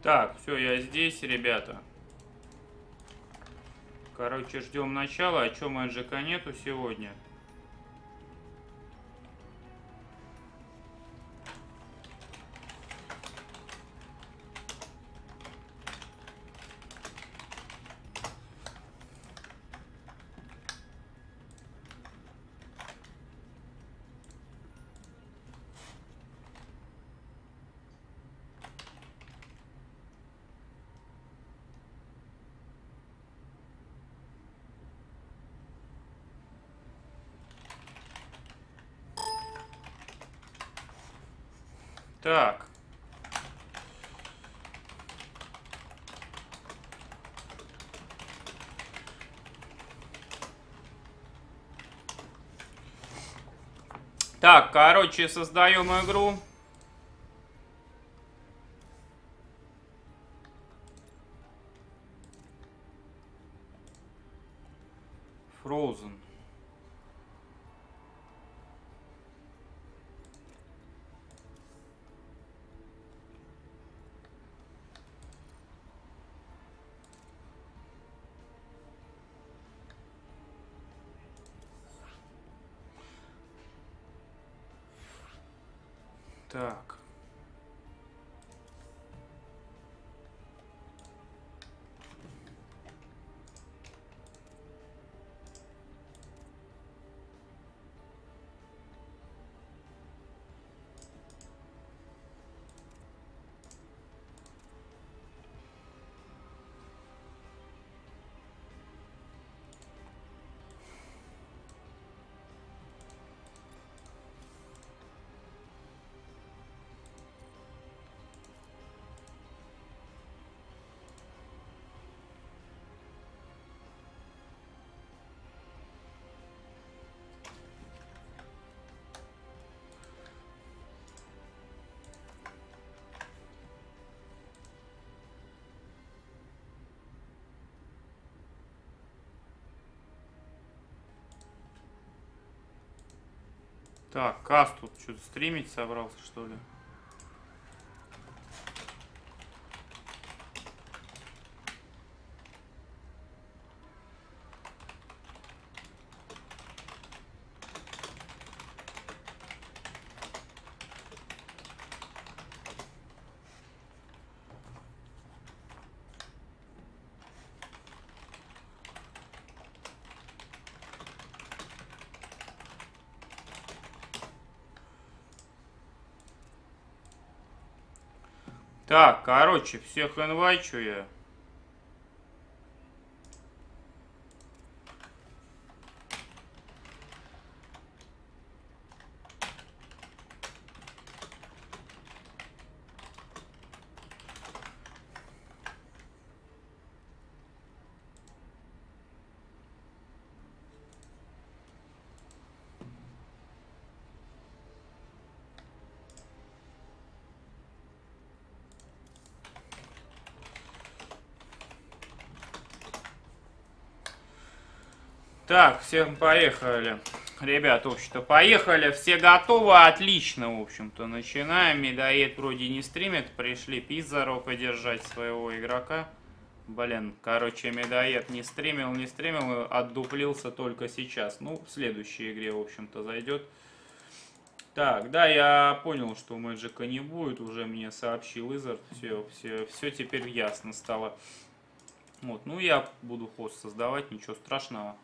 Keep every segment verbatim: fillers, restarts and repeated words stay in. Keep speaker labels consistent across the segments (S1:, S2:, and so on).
S1: Так, все, я здесь, ребята. Короче, ждем начала. А чё, Мэджика нету сегодня? Так. Так, короче, создаем игру. Frozen. Так. Так, Каст тут что-то стримить собрался, что ли? Так, короче, всех инвайчу я. Так, всем поехали. Ребят, в общем-то, поехали. Все готовы? Отлично, в общем-то. Начинаем. Медоед вроде не стримит. Пришли Пизаро поддержать своего игрока. Блин, короче, Медоед не стримил, не стримил. Отдуплился только сейчас. Ну, в следующей игре, в общем-то, зайдет. Так, да, я понял, что Мэджика не будет. Уже мне сообщил Изард. Все, все, все теперь ясно стало. Вот, ну я буду хост создавать, ничего страшного.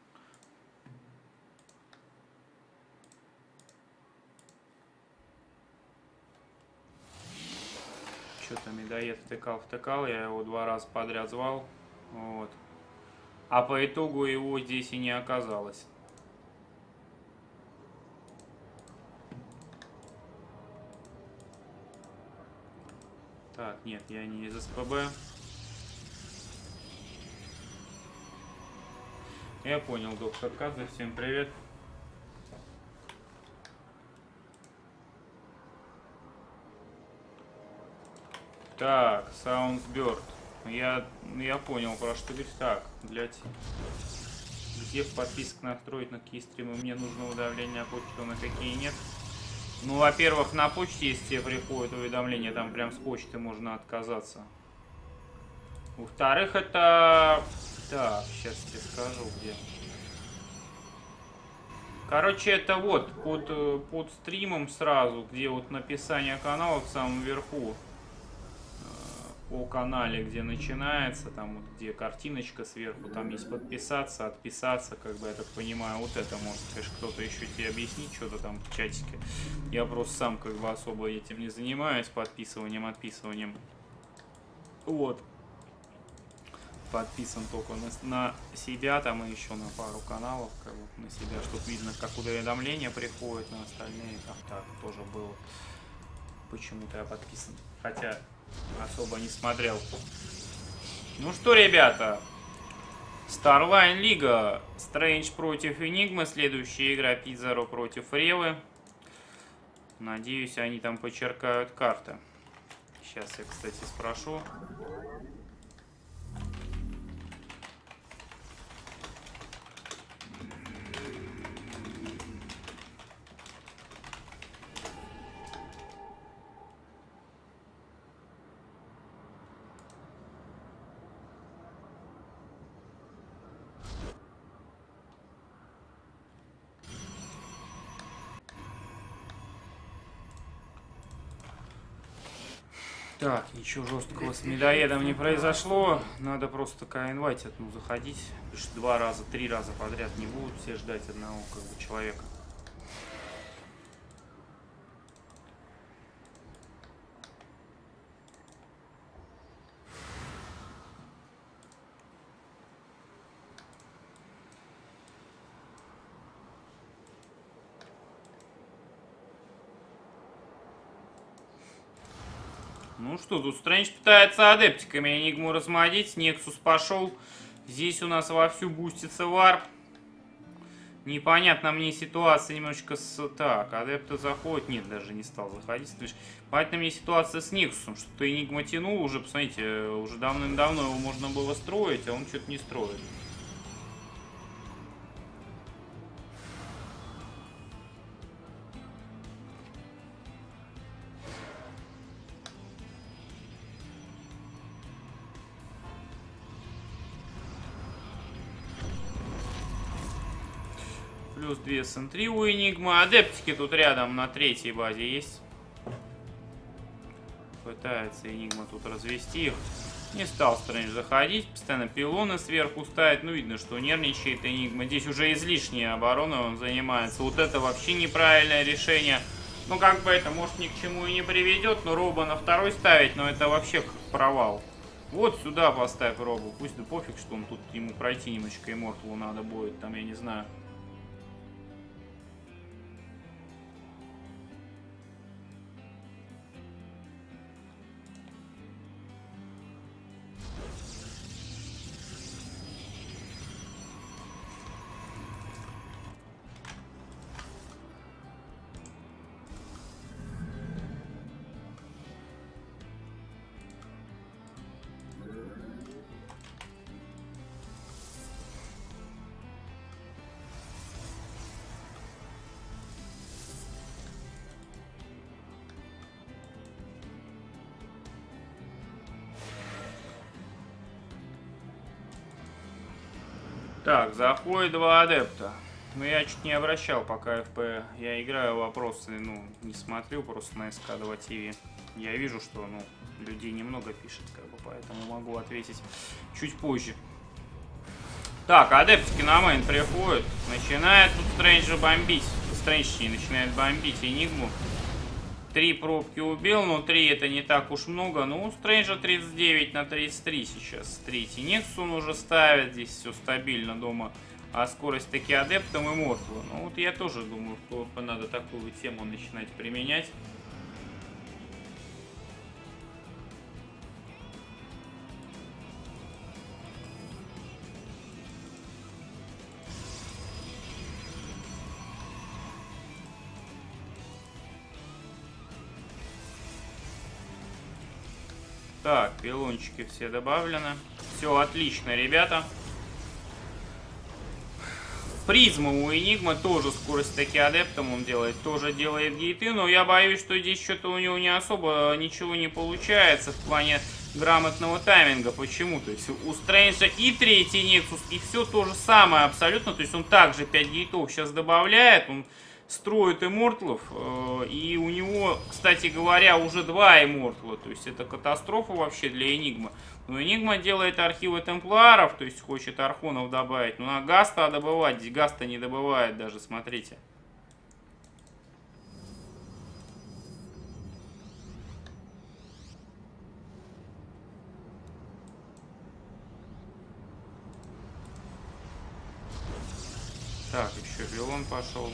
S1: Что-то Медоед втыкал, втыкал, я его два раза подряд звал. Вот. А по итогу его здесь и не оказалось. Так, нет, я не из СПБ. Я понял, доктор Каза, всем привет. Так, Soundsbird. Я, я понял, про что говорить. Так, блять. Где в подписках настроить, на какие стримы мне нужно удавление, а почту на какие нет. Ну, во-первых, на почте, если тебе приходит уведомление, там прям с почты можно отказаться. Во-вторых, это... Так, сейчас тебе скажу, где. Короче, это вот, под, под стримом сразу, где вот написание канала в самом верху. По канале, где начинается, там вот где картиночка сверху, там есть подписаться, отписаться, как бы, я так понимаю, вот это может, конечно, кто-то еще тебе объяснить, что-то там в чатике. Я просто сам как бы особо этим не занимаюсь, подписыванием, отписыванием. Вот. Подписан только на, на себя, там и еще на пару каналов, как бы, на себя, чтобы видно, как уведомления приходят, на остальные, там так тоже было. Почему-то я подписан, хотя... особо не смотрел. Ну что, ребята, Starline Лига, Стрэндж против Энигмы, следующая игра Пизаро против Ревы. Надеюсь, они там почеркают карты. Сейчас я, кстати, спрошу. Так, ничего жесткого с медоедом не произошло. Надо просто инвайтить, ну, заходить. Потому что два раза, три раза подряд не будут все ждать одного, как бы, человека. Ну что, тут Стрэндж пытается адептиками Энигму размодить. Нексус пошел. Здесь у нас вовсю бустится варп. Непонятно мне ситуация немножечко с... Так, адепты заходят. Нет, даже не стал заходить. Понятно мне ситуация с Нексусом. Что-то Энигма тянул уже. Посмотрите, уже давным-давно его можно было строить, а он что-то не строит. Плюс две сентри у Энигмы. Адептики тут рядом на третьей базе есть. Пытается Энигма тут развести их. Не стал Стрэндж заходить. Постоянно пилоны сверху ставит. Ну, видно, что нервничает Энигма. Здесь уже излишняя оборона он занимается. Вот это вообще неправильное решение. Ну, как бы это, может, ни к чему и не приведет. Но Роба на второй ставить, но это вообще провал. Вот сюда поставь Робу. Пусть да пофиг, что он тут ему пройти немножечко Имморталу надо будет. Там, я не знаю. Так, заходит два адепта. Но я чуть не обращал пока эф пэ. Я играю вопросы, ну, не смотрю просто на эс ка два ти ви. Я вижу, что, ну, людей немного пишет, как бы, поэтому могу ответить чуть позже. Так, адептики на мейн приходят. Начинает тут Стрэнджа бомбить. Стрэндж не начинает бомбить Энигму. Три пробки убил, но три это не так уж много. Ну, у Стрэнджа тридцать девять на тридцать три сейчас. Третий Нексус он уже ставит. Здесь все стабильно дома. А скорость таки адептом и Мортла. Ну, вот я тоже думаю, что надо такую тему начинать применять. Так, пилончики все добавлены. Все отлично, ребята. Призма у Энигмы тоже скорость таки адептом он делает, тоже делает гейты, но я боюсь, что здесь что-то у него не особо ничего не получается в плане грамотного тайминга. Почему? То есть у Стрэнджа и третий Нексус, и все то же самое абсолютно, то есть он также пять гейтов сейчас добавляет, он строит иммортлов, и у него, кстати говоря, уже два иммортла, то есть это катастрофа вообще для Энигмы. Но Энигма делает архивы темпларов, то есть хочет архонов добавить. Но на Гаста добывать, здесь Гаста не добывает даже, смотрите. Так, еще Вилон пошел.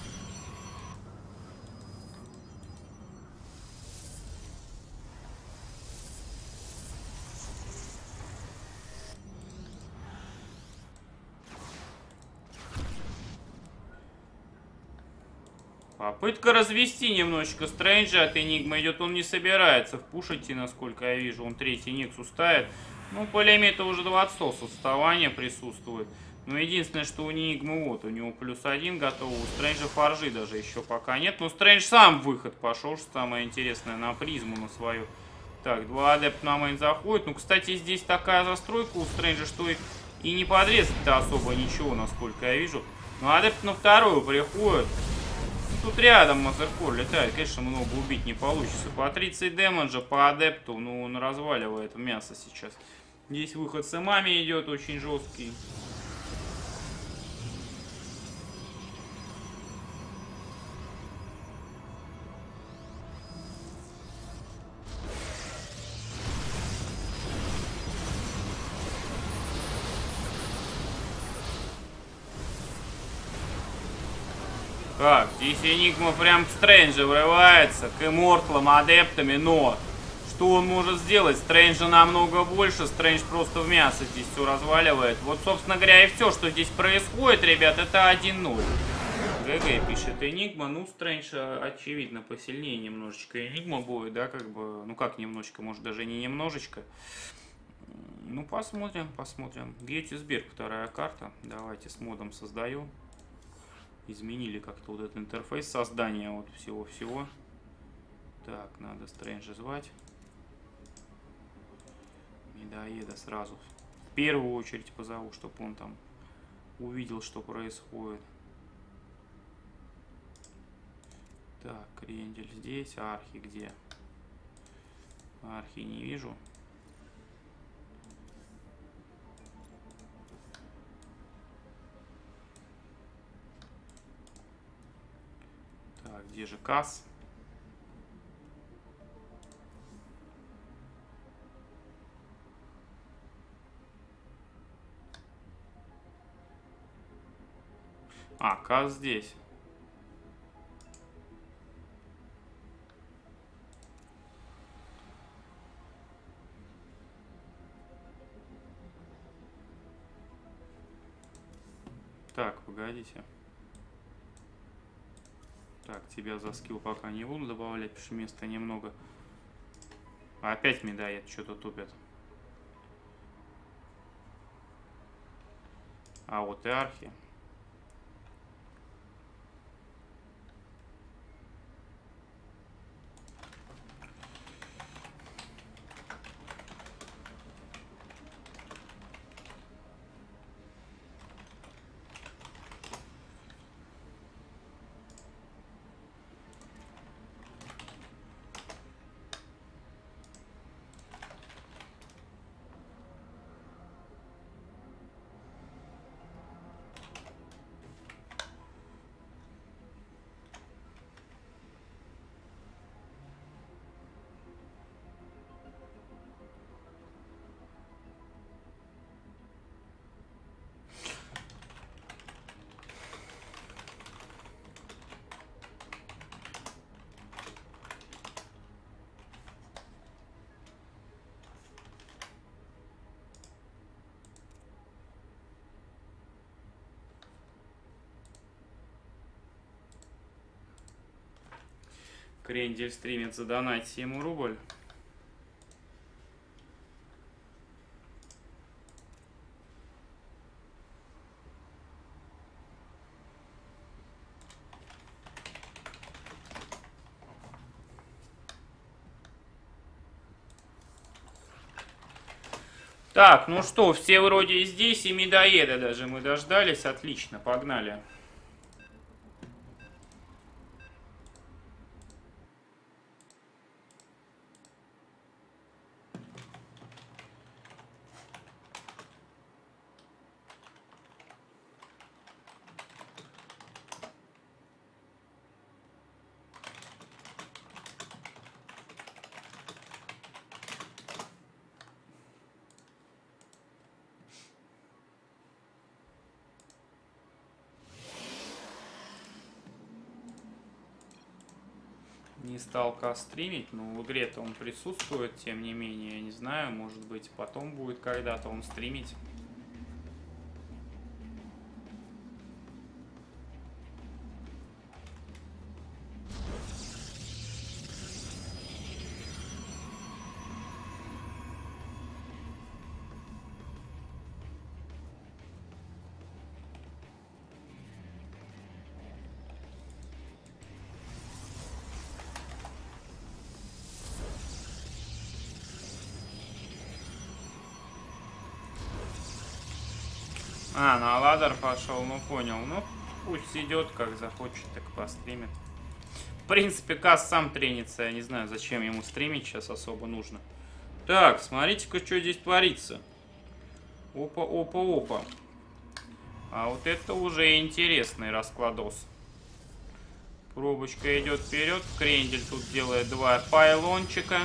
S1: Попытка развести немножечко Стрэнджа от Энигмы идет, он не собирается впушить, насколько я вижу, он третий Нексус ставит. Ну, по лимиту уже двадцать отставания присутствует. Но единственное, что у Энигмы вот, у него плюс один готов, у Стрэнджа форжи даже еще пока нет. Но Стрэндж сам в выход пошел, что самое интересное, на призму на свою. Так, два адепта на мейн заходит. Ну, кстати, здесь такая застройка у Стрэнджа, что и, и не подрезать-то особо ничего, насколько я вижу. Но адепт на вторую приходит. Тут рядом Мазеркор летает, конечно, много убить не получится. По тридцать дэмэджа по адепту, ну он разваливает мясо сейчас. Здесь выход с эмами идет очень жесткий. Так, здесь Энигма прям к Стрэнджу врывается, к иммортлам, адептами, но что он может сделать? Стрэнджа намного больше, Стрэндж просто в мясо здесь все разваливает. Вот, собственно говоря, и все, что здесь происходит, ребят, это один ноль. ГГ пишет Энигма, ну, Стрэндж, очевидно, посильнее немножечко Энигма будет, да, как бы, ну как немножечко, может даже не немножечко. Ну, посмотрим, посмотрим. Геттисберг, вторая карта, давайте с модом создаю. Изменили как-то вот этот интерфейс создания вот всего-всего. Так, надо Стрэнджа звать. Медоеда сразу в первую очередь позову, чтобы он там увидел, что происходит. Так, Крендель здесь, Архи где? Архи не вижу. Так, где же Касс? А, Касс здесь. Так, погодите. Так, тебя за скилл пока не буду добавлять, потому что места немного. Опять медоед что-то тупит. А вот и Архи. Крендель стримит задонать семь рубль. Так, ну что, все вроде здесь, и медоеда даже мы дождались. Отлично, погнали. Не стал каст стримить, но в игре-то он присутствует, тем не менее, я не знаю, может быть, потом будет когда-то он стримить. А, на ладер пошел, ну понял. Ну, пусть идет, как захочет, так постримит. В принципе, Кас сам тренится, я не знаю, зачем ему стримить сейчас особо нужно. Так, смотрите-ка, что здесь творится. Опа, опа, опа. А вот это уже интересный раскладос. Пробочка идет вперед, Крендель тут делает два пайлончика.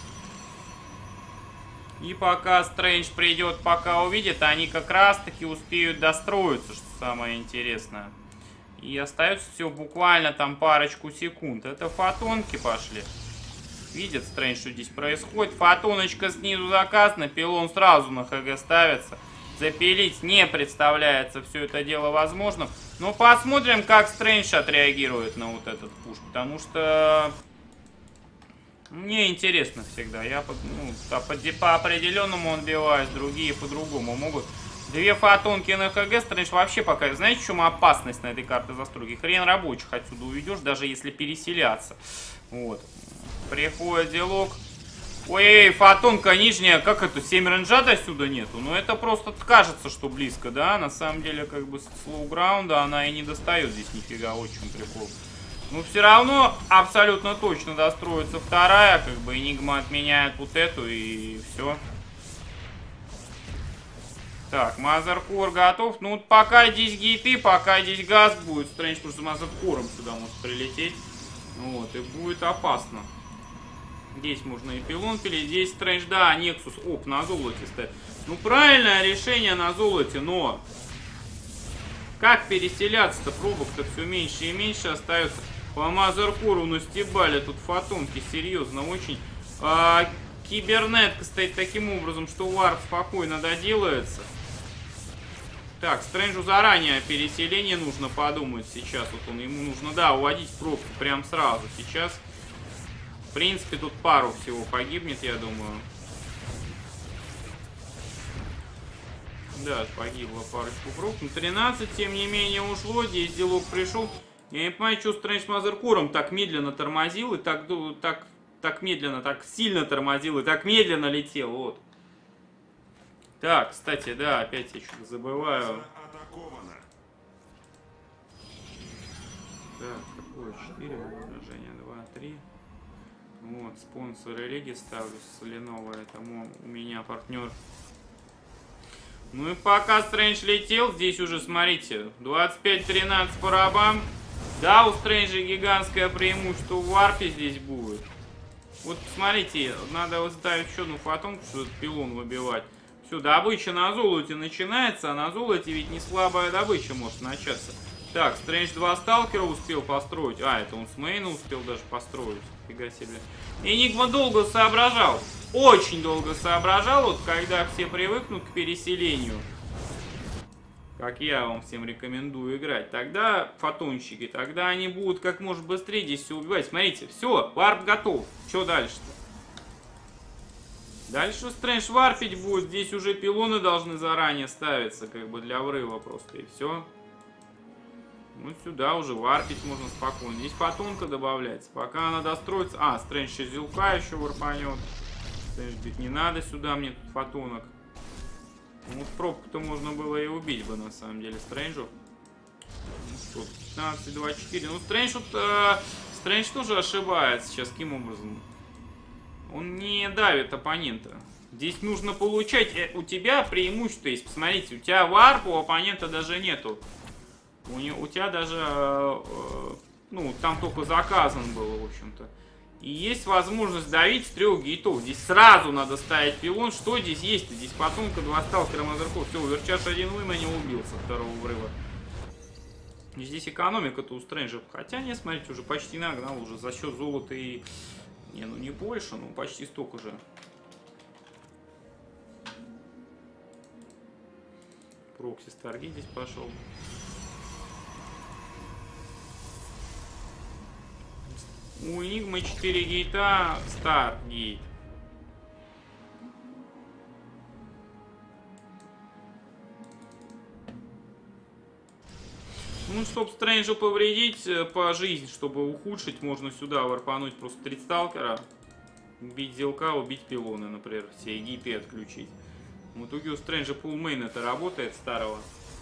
S1: И пока Стрэндж придет, пока увидит, они как раз-таки успеют достроиться, что самое интересное. И остается все буквально там парочку секунд. Это фотонки пошли. Видит Стрэндж, что здесь происходит. Фотоночка снизу заказана, пилон сразу на ХГ ставится. Запилить не представляется все это дело возможным. Но посмотрим, как Стрэндж отреагирует на вот этот пуш. Потому что... Мне интересно всегда. Я по, ну, по, по определенному отбиваюсь, другие по-другому могут. Две фотонки на ХГ, Стрэндж вообще пока... Знаете, в чем опасность на этой карте застройки? Хрен рабочих отсюда уведешь, даже если переселяться. Вот. Приходит делок. Ой, фотонка нижняя. Как это? семь рейнджат отсюда нету? Ну, это просто кажется, что близко, да? На самом деле, как бы, с слоуграунда она и не достает здесь нифига. Вот в чем прикол. Ну, все равно абсолютно точно достроится вторая. Как бы Энигма отменяет вот эту и все. Так, Мазеркор готов. Ну, вот пока здесь гейты, пока здесь газ будет. Стрэндж просто Мазеркором сюда может прилететь. Вот, и будет опасно. Здесь можно и пилон пилить. Здесь Стрэндж, да, Нексус. Оп, на золоте стоит. Ну, правильное решение на золоте, но... Как переселяться-то? Пробок-то все меньше и меньше остается. По Мазеркору настебали тут фотонки, серьезно, очень. А, кибернетка стоит таким образом, что варп спокойно доделается. Так, Стрэнджу заранее переселение нужно подумать сейчас. Вот он, ему нужно, да, уводить пробку прям сразу сейчас. В принципе, тут пару всего погибнет, я думаю. Да, погибло парочку пробок. Ну, тринадцать, тем не менее, ушло. Здесь делок пришел. Я не понимаю, что Стрэндж Мазеркором так медленно тормозил и так, так, так медленно, так сильно тормозил и так медленно летел. Вот. Так, кстати, да, опять я что-то забываю. Так, какое? четыре выражения, два, три. Вот, спонсоры лиги ставлю с Lenovo. Это у меня партнер. Ну и пока Стрэндж летел, здесь уже, смотрите, двадцать пять тринадцать по рабам. Да, у Стрэнджа гигантское преимущество в варпе здесь будет. Вот, смотрите, надо ставить еще одну фотонку, чтобы этот пилон выбивать. Все, добыча на золоте начинается, а на золоте ведь не слабая добыча может начаться. Так, Стрэндж два сталкера успел построить. А, это он с мейна успел даже построить. Фига себе. Энигма долго соображал. Очень долго соображал, вот когда все привыкнут к переселению. Как я вам всем рекомендую играть. Тогда фотонщики, тогда они будут как можно быстрее здесь все убивать. Смотрите, все, варп готов. Что дальше-то? Дальше Стрэндж варпить будет. Здесь уже пилоны должны заранее ставиться, как бы для врыва просто. И все. Вот сюда уже варпить можно спокойно. Здесь фотонка добавляется. Пока она достроится... А, Стрэндж еще зилка еще варпанет. Стрэндж говорит, не надо сюда мне тут фотонок. Ну, пробку-то можно было и убить бы, на самом деле, Стрэнджу. Ну что, пятнадцать, двадцать четыре. Ну, Стрэндж вот... Э, Стрэндж тоже ошибается сейчас. Каким образом? Он не давит оппонента. Здесь нужно получать... Э, у тебя преимущество есть. Посмотрите, у тебя варп, у оппонента даже нету. У, не, у тебя даже... Э, э, ну, там только заказан был, в общем-то. И есть возможность давить с трех гейтов. Здесь сразу надо ставить пилон. Что здесь есть-то? Здесь потомка два сталкера Мазерков. Все, Верчаш один выма не убил со второго врыва. И здесь экономика-то у Стрэнджа. Хотя, не, смотрите, уже почти нагнал. Уже за счет золота и... Не, ну не больше, но почти столько же. Прокси Старги здесь пошел. У Энигмы четыре гейта, Стар гейт. Ну, чтобы Стрэнджу повредить по жизни, чтобы ухудшить, можно сюда варпануть просто три сталкера, убить Зелка, убить пилоны, например, все гейты отключить. В итоге у Стрэнджа пулмейн это работает старого.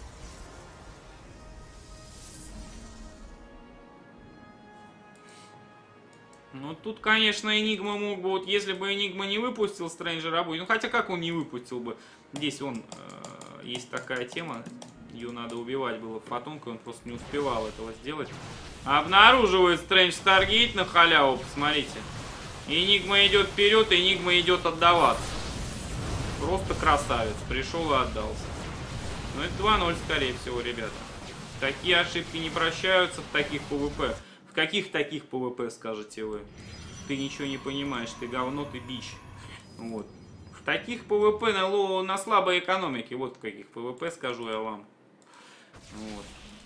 S1: Ну, тут, конечно, Энигма мог бы, вот если бы Энигма не выпустил Стрэнджа работать, ну, хотя как он не выпустил бы, здесь он, э, есть такая тема, ее надо убивать было фотонкой, он просто не успевал этого сделать. Обнаруживает Стрэндж Старгейт на халяву, посмотрите. Энигма идет вперед, Энигма идет отдаваться. Просто красавец, пришел и отдался. Ну, это два ноль, скорее всего, ребята. Такие ошибки не прощаются в таких ПВП. В каких таких ПВП, скажете вы? Ты ничего не понимаешь, ты говно, ты бич. Вот. В таких ПВП на, на слабой экономике, вот в каких ПВП, скажу я вам. Вот.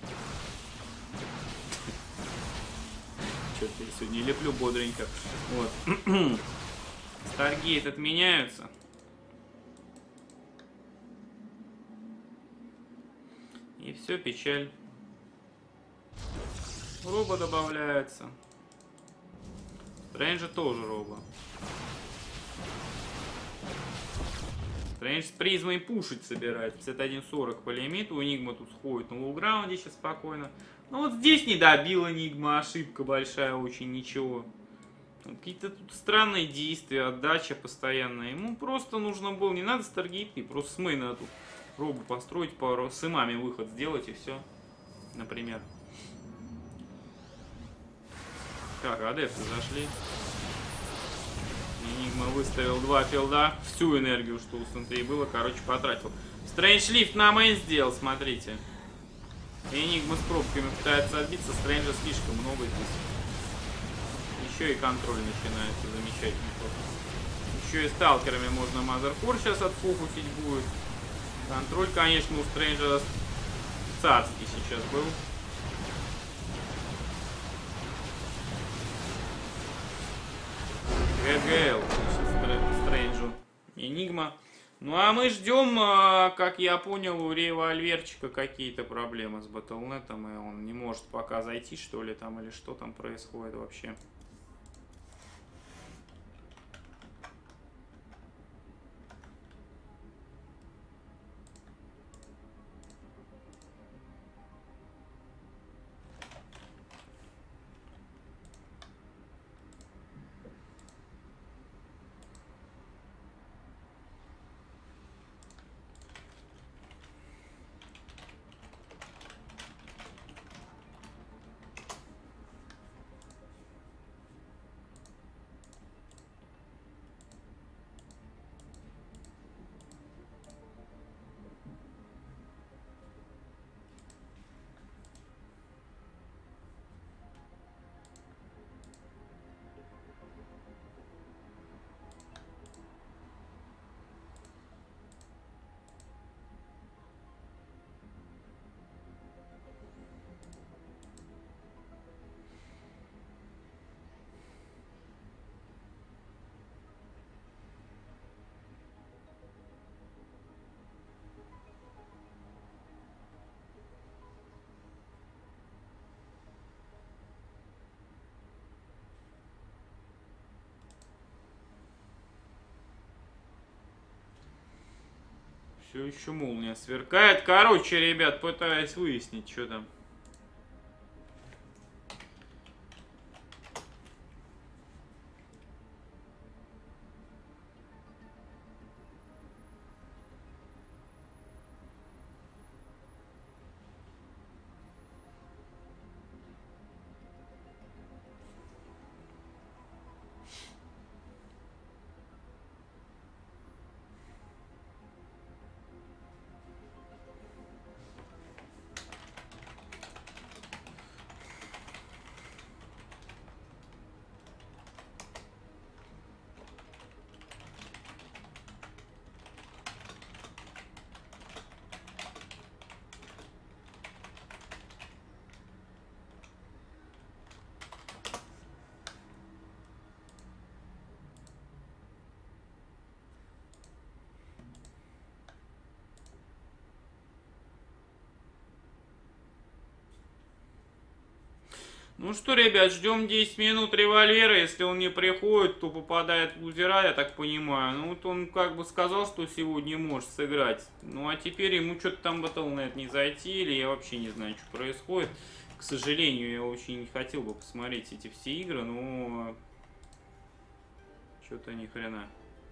S1: Что-то я сегодня леплю бодренько. Вот. Старгейт отменяются. И все, печаль. Роба добавляется. Стрэнджа тоже роба. Стрэндж с призмой пушить собирает. пятьдесят один сорок по лимиту. Энигма тут сходит на лоу-граунде сейчас спокойно. Ну вот здесь не добил Энигма. Ошибка большая очень, ничего. Какие-то тут странные действия, отдача постоянная. Ему просто нужно было, не надо старгейты, просто с мейна тут робу построить, пару с имами выход сделать и все. Например. Так, адепты зашли. Энигма выставил два филда. Всю энергию, что у Сентей было, короче, потратил. Стрэндж лифт на мейн сделал, смотрите. Энигма с пробками пытается отбиться. Стрэнджа слишком много здесь. Еще и контроль начинается замечательно. Еще и сталкерами можно Мазеркор сейчас отфокусить будет. Контроль, конечно, у Стрэнджа царский сейчас был. ГГЛ Стрэнджу. Энигма. Ну а мы ждем, как я понял, у револьверчика какие-то проблемы с батлнетом, и он не может пока зайти, что ли, там, или что там происходит вообще. Все еще молния сверкает. Короче, ребят, пытаюсь выяснить, что там. Ну что, ребят, ждем десять минут револьвера. Если он не приходит, то попадает в лузера, я так понимаю. Ну вот он как бы сказал, что сегодня может сыграть. Ну а теперь ему что-то там батл.нет не зайти, или я вообще не знаю, что происходит. К сожалению, я очень не хотел бы посмотреть эти все игры, но что-то ни хрена.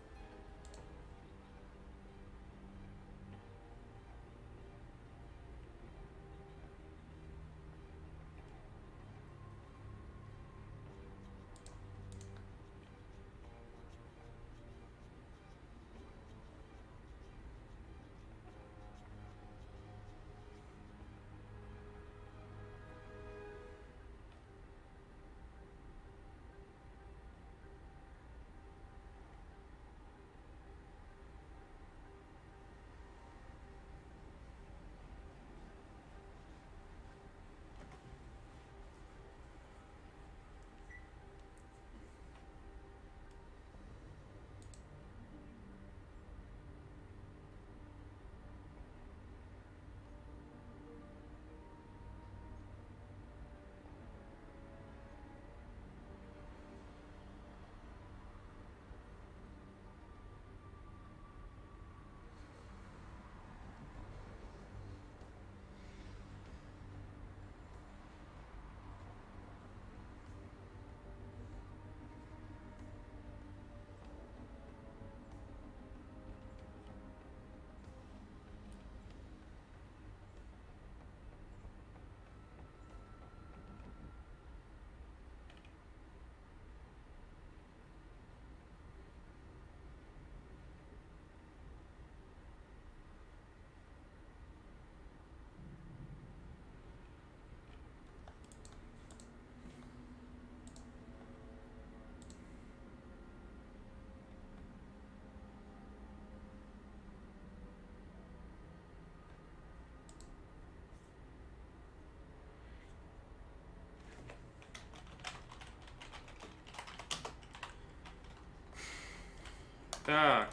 S1: Так.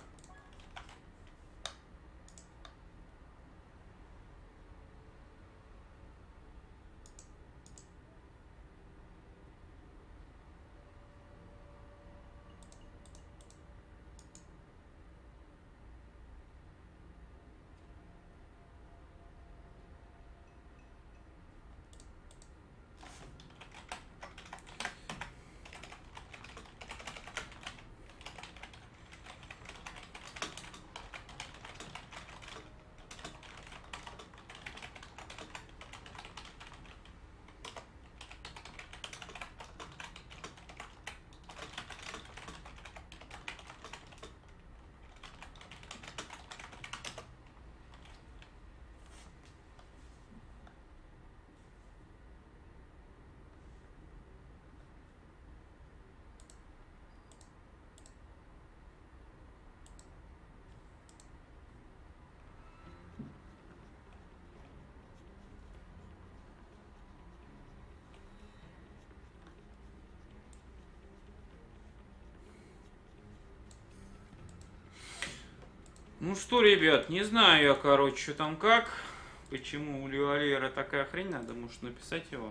S1: Ну что, ребят, не знаю я, короче, что там как. Почему у Револьвера такая хрень, надо, может, написать его.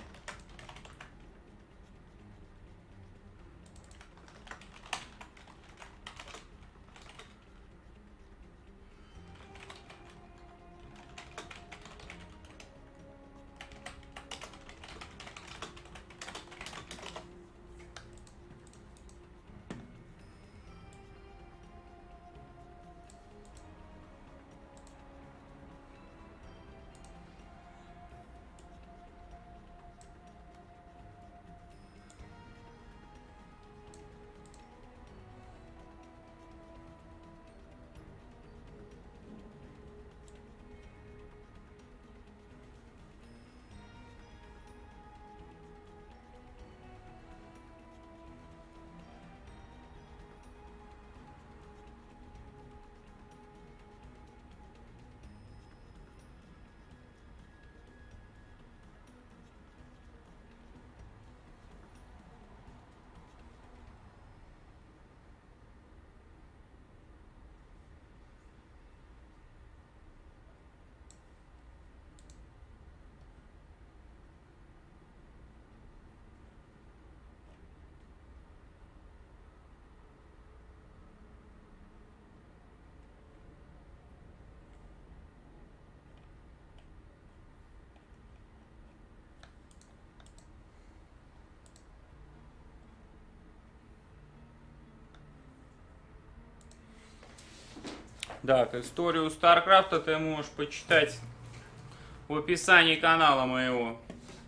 S1: Так, историю Старкрафта ты можешь почитать в описании канала моего.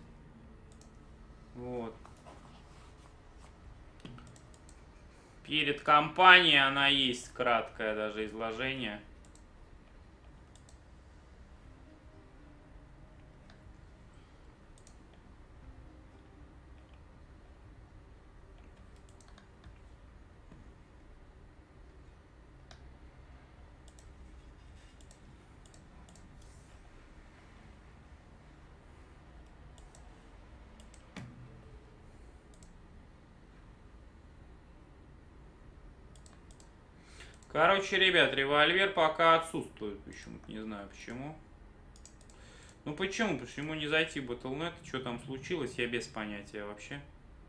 S1: Вот. Перед кампанией она есть, краткое даже изложение. Короче, ребят, револьвер пока отсутствует почему-то, не знаю почему. Ну почему? Почему не зайти в батл точка нет? Что там случилось, я без понятия вообще.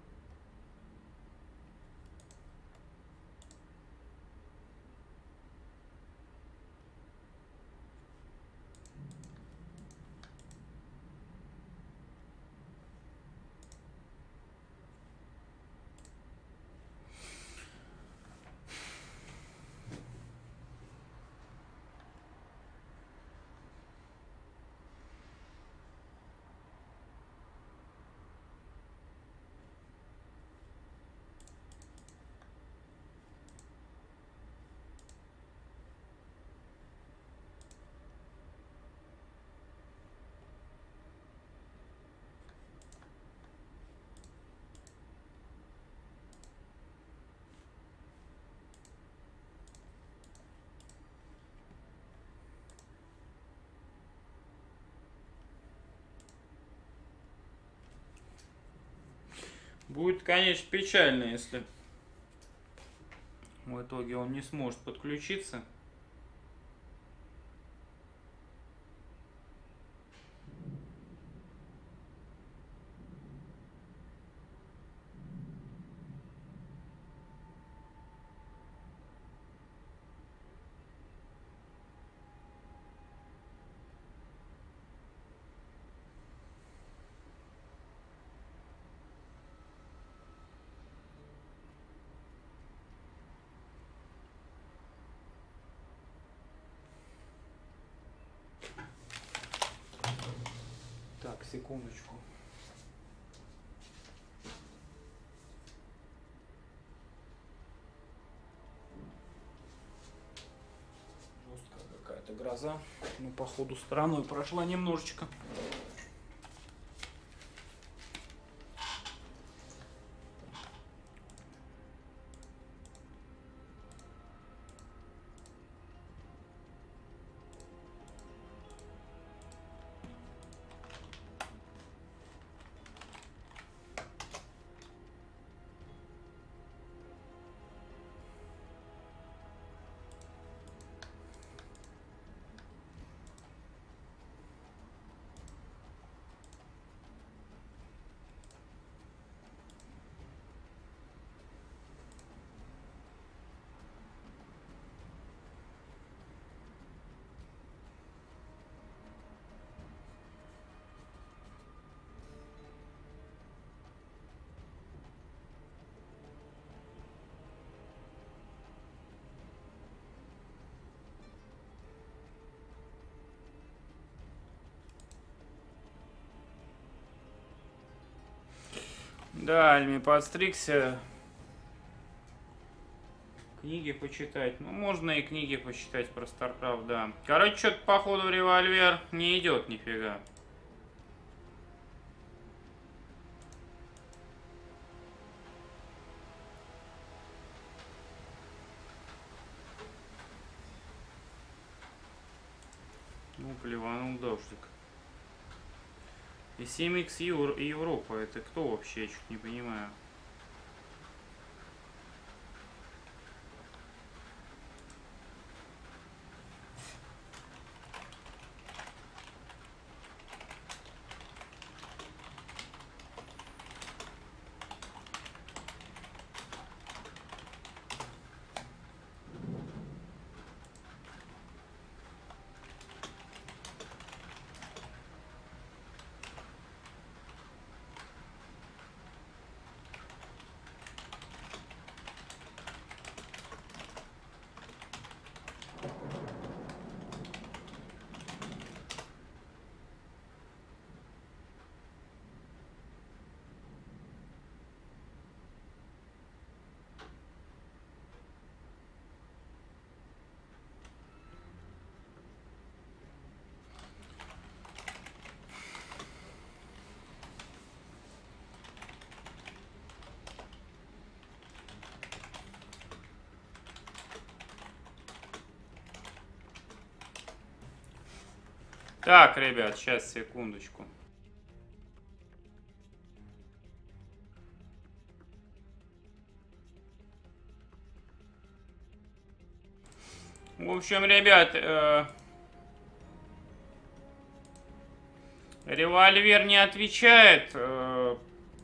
S1: Будет, конечно, печально, если в итоге он не сможет подключиться. Так, секундочку. Жесткая какая-то гроза. Ну, походу, стороной прошла немножечко. Да, Альми подстригся. Книги почитать. Ну, можно и книги почитать про StarCraft, да. Короче, что-то походу револьвер не идет нифига. Ну, плеванул дождик. И семь икс Евро, Европа, это кто вообще? Я чуть не понимаю. Так, ребят, сейчас, секундочку. В общем, ребят, э, револьвер не отвечает. Э,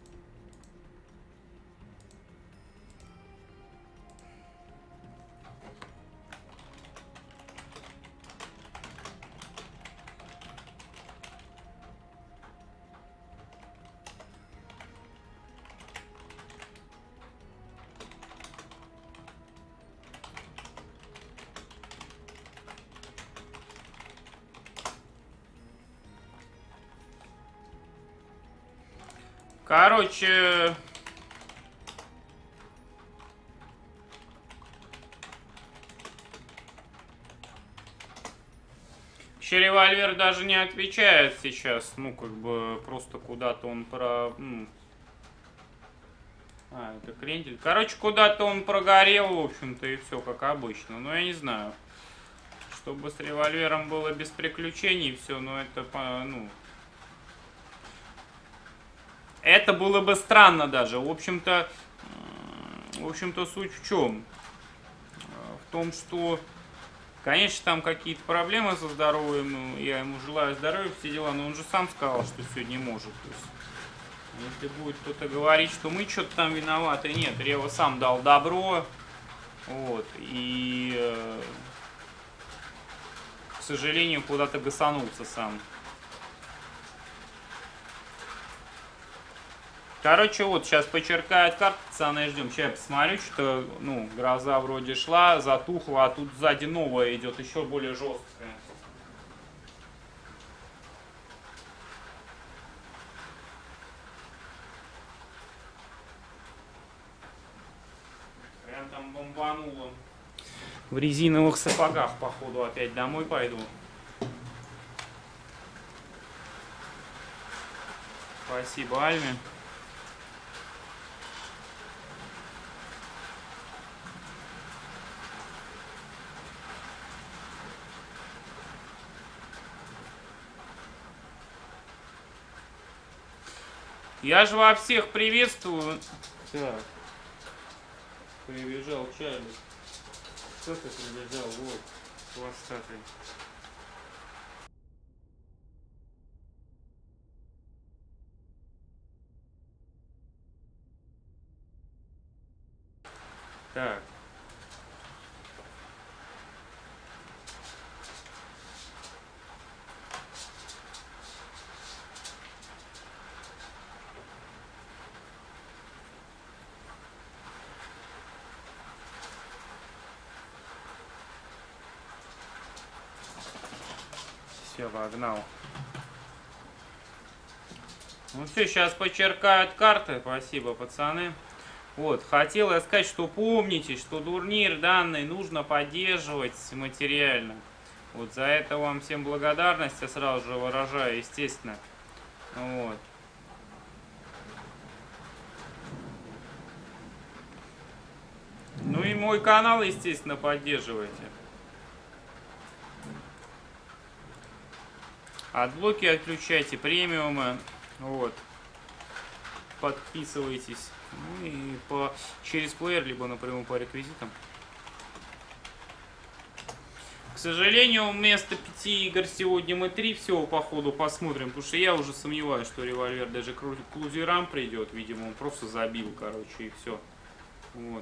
S1: короче... Вообще револьвер даже не отвечает сейчас. Ну, как бы, просто куда-то он про... Ну, а, это крендель. Короче, куда-то он прогорел, в общем-то, и все, как обычно. Но я не знаю. Чтобы с револьвером было без приключений, все, но это, ну... Это было бы странно даже. В общем-то, в общем-то, суть в чем? В том, что, конечно, там какие-то проблемы со здоровьем, ну, я ему желаю здоровья, все дела, но он же сам сказал, что все не может. То есть, если будет кто-то говорить, что мы что-то там виноваты, нет, Рева сам дал добро, вот, и, э, к сожалению, куда-то гасанулся сам. Короче, вот, сейчас почеркает карта, пацаны, ждем. Сейчас я посмотрю, что, ну, гроза вроде шла, затухла, а тут сзади новая идет, еще более жесткая. Прям там бомбануло. В резиновых сапогах, походу, опять домой пойду. Спасибо, Альме. Я же во всех приветствую. Так. Прибежал Чарли. Кто ты прибежал? Вот. Хвостатый. Так. Все, погнал. Ну все, сейчас почеркают карты. Спасибо, пацаны. Вот, хотел я сказать, что помните, что турнир данный нужно поддерживать материально. Вот за это вам всем благодарность я сразу же выражаю, естественно. Вот. Ну и мой канал, естественно, поддерживайте. Отблоки отключайте, премиумы. Вот. Подписывайтесь. Ну и по, через плеер, либо напрямую по реквизитам. К сожалению, вместо пяти игр сегодня мы три всего по ходу посмотрим. Потому что я уже сомневаюсь, что револьвер даже к лузерам придет. Видимо, он просто забил, короче, и все. Вот.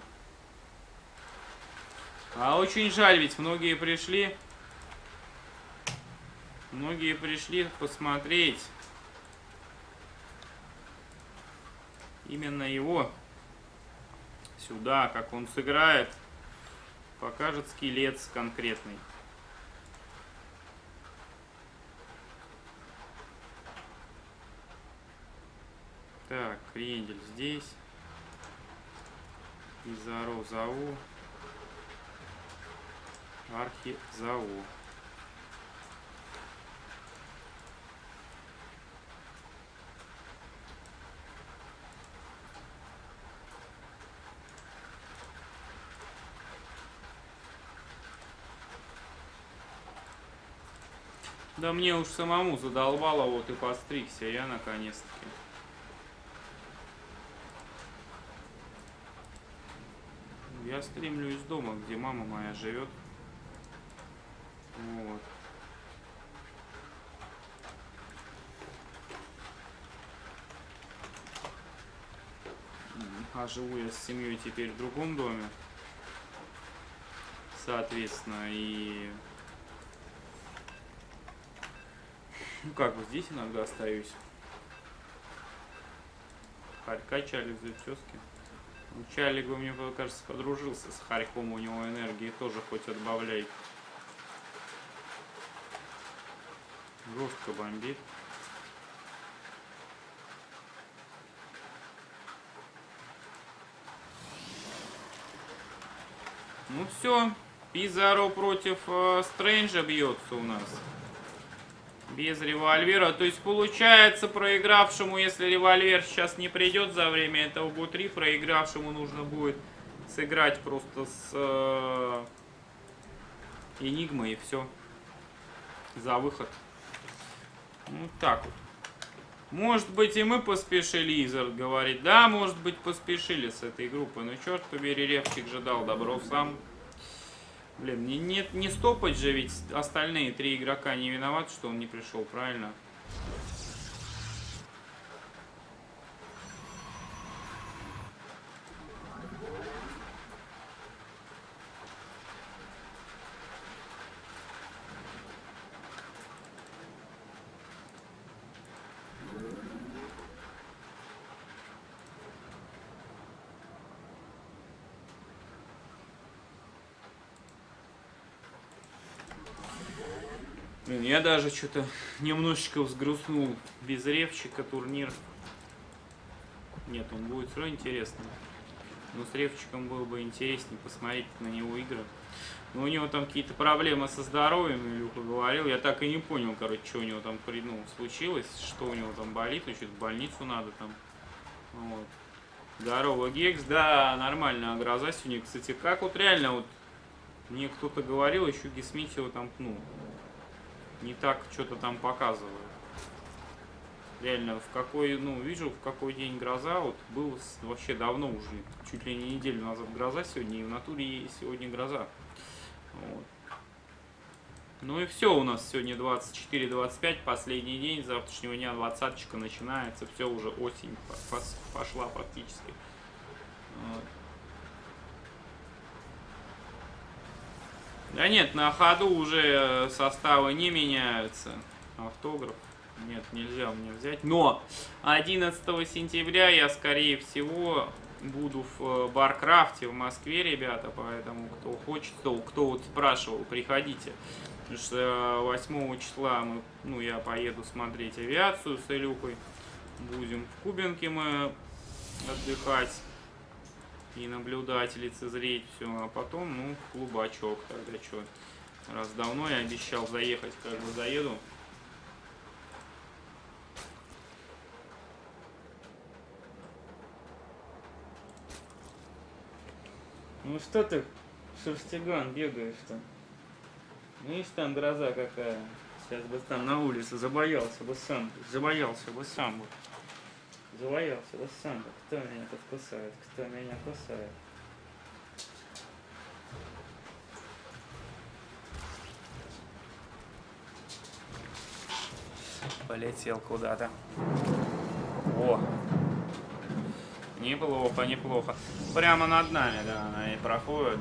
S1: А очень жаль, ведь многие пришли. Многие пришли посмотреть именно его сюда, как он сыграет, покажет скелет конкретный. Так, крендель здесь. Изаро Зау. Архи Зау. Да мне уж самому задолбало, вот и подстригся я наконец-таки. Я стримлю из дома, где мама моя живет. Вот. А живу я с семьей теперь в другом доме. Соответственно, и... Ну как бы здесь иногда остаюсь. Харька Чалик за тезки. Чалик, мне кажется, подружился с Харьком, у него энергии тоже хоть отбавляй. Жестко бомбит. Ну все, Пизаро против э, Стрэнджа бьется у нас. Без револьвера. То есть получается проигравшему, если револьвер сейчас не придет за время этого бутри, проигравшему нужно будет сыграть просто с э, Энигмой и все. За выход. Вот так вот. Может быть и мы поспешили, Изард говорит. Да, может быть поспешили с этой группой. Но черт побери, Ревчик же дал добро сам. Блин, не, не, не стопать же, ведь остальные три игрока не виноваты, что он не пришел, правильно? Блин, я даже что-то немножечко взгрустнул без Ревчика турнир. Нет, он будет все равно интересный. Но с Ревчиком было бы интереснее посмотреть на него игры. Но у него там какие-то проблемы со здоровьем, Илюха говорил. Я так и не понял, короче, что у него там ну, случилось, что у него там болит. Ну, что-то в больницу надо там. Вот. Здорово, Гекс. Да, нормально, гроза сегодня. Кстати, как вот реально вот мне кто-то говорил, еще Гесмитио там, ну, не так что-то там показывает. Реально, в какой, ну, вижу, в какой день гроза, вот был вообще давно уже, чуть ли не неделю назад гроза сегодня, и в натуре сегодня гроза. Вот. Ну и все у нас сегодня двадцать четыре двадцать пять, последний день, с завтрашнего дня двадцаточка начинается, все уже осень пошла практически. Вот. Да нет, на ходу уже составы не меняются. Автограф. Нет, нельзя мне взять. Но одиннадцатого сентября я, скорее всего, буду в Баркрафте в Москве, ребята. Поэтому, кто хочет, кто, кто вот спрашивал, приходите. Потому что восьмого числа мы, ну, я поеду смотреть авиацию с Илюхой. Будем в Кубинке мы отдыхать и наблюдать, лицезреть все, а потом, ну, клубачок тогда что. Раз давно я обещал заехать, как бы заеду. Ну что ты, шерстиган, бегаешь-то? Видишь, там гроза какая. Сейчас бы там на улице забоялся бы сам, забоялся бы сам бы. Завоялся, вот сам, кто меня тут кусает, кто меня кусает. Полетел куда-то. О! Неплохо, неплохо. Прямо над нами, да, она и проходит.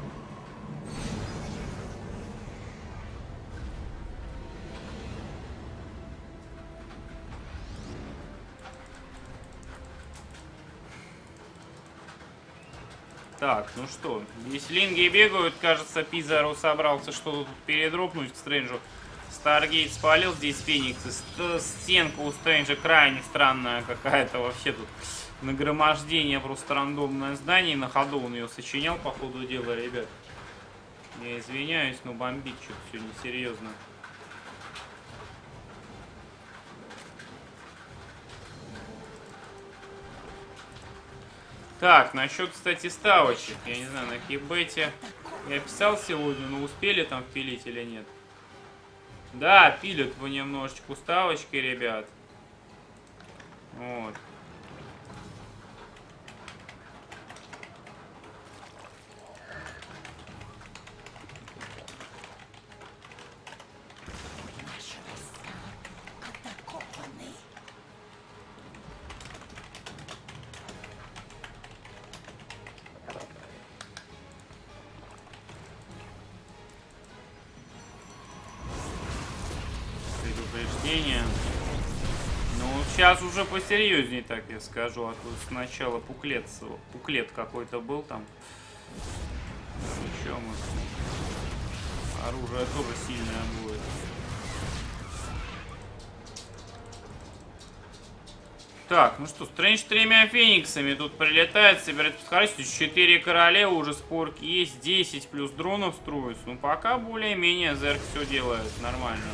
S1: Так, ну что, веселинги бегают, кажется, Пизаро собрался что-то тут передропнуть к Стрэнджу. Старгейт спалил, здесь Феникс, стенка у Стрэнджа крайне странная какая-то вообще тут. Нагромождение просто рандомное здание, на ходу он ее сочинял по ходу дела, ребят. Я извиняюсь, но бомбит что-то сегодня серьезно. Так, насчет, кстати, ставочек. Я не знаю, на Хибете я писал сегодня, но успели там впилить или нет. Да, пилят понемножечку ставочки, ребят. Вот. Предупреждение. Ну, сейчас уже посерьезнее, так я скажу. А то сначала пуклет, пуклет какой-то был там. Еще мы... Оружие тоже сильное будет. Так, ну что, Стрэндж тремя фениксами тут прилетает, собирает подхарчить. четыре королевы, уже спорки есть, десять плюс дронов строится. Ну, пока более-менее Зерк все делает нормально.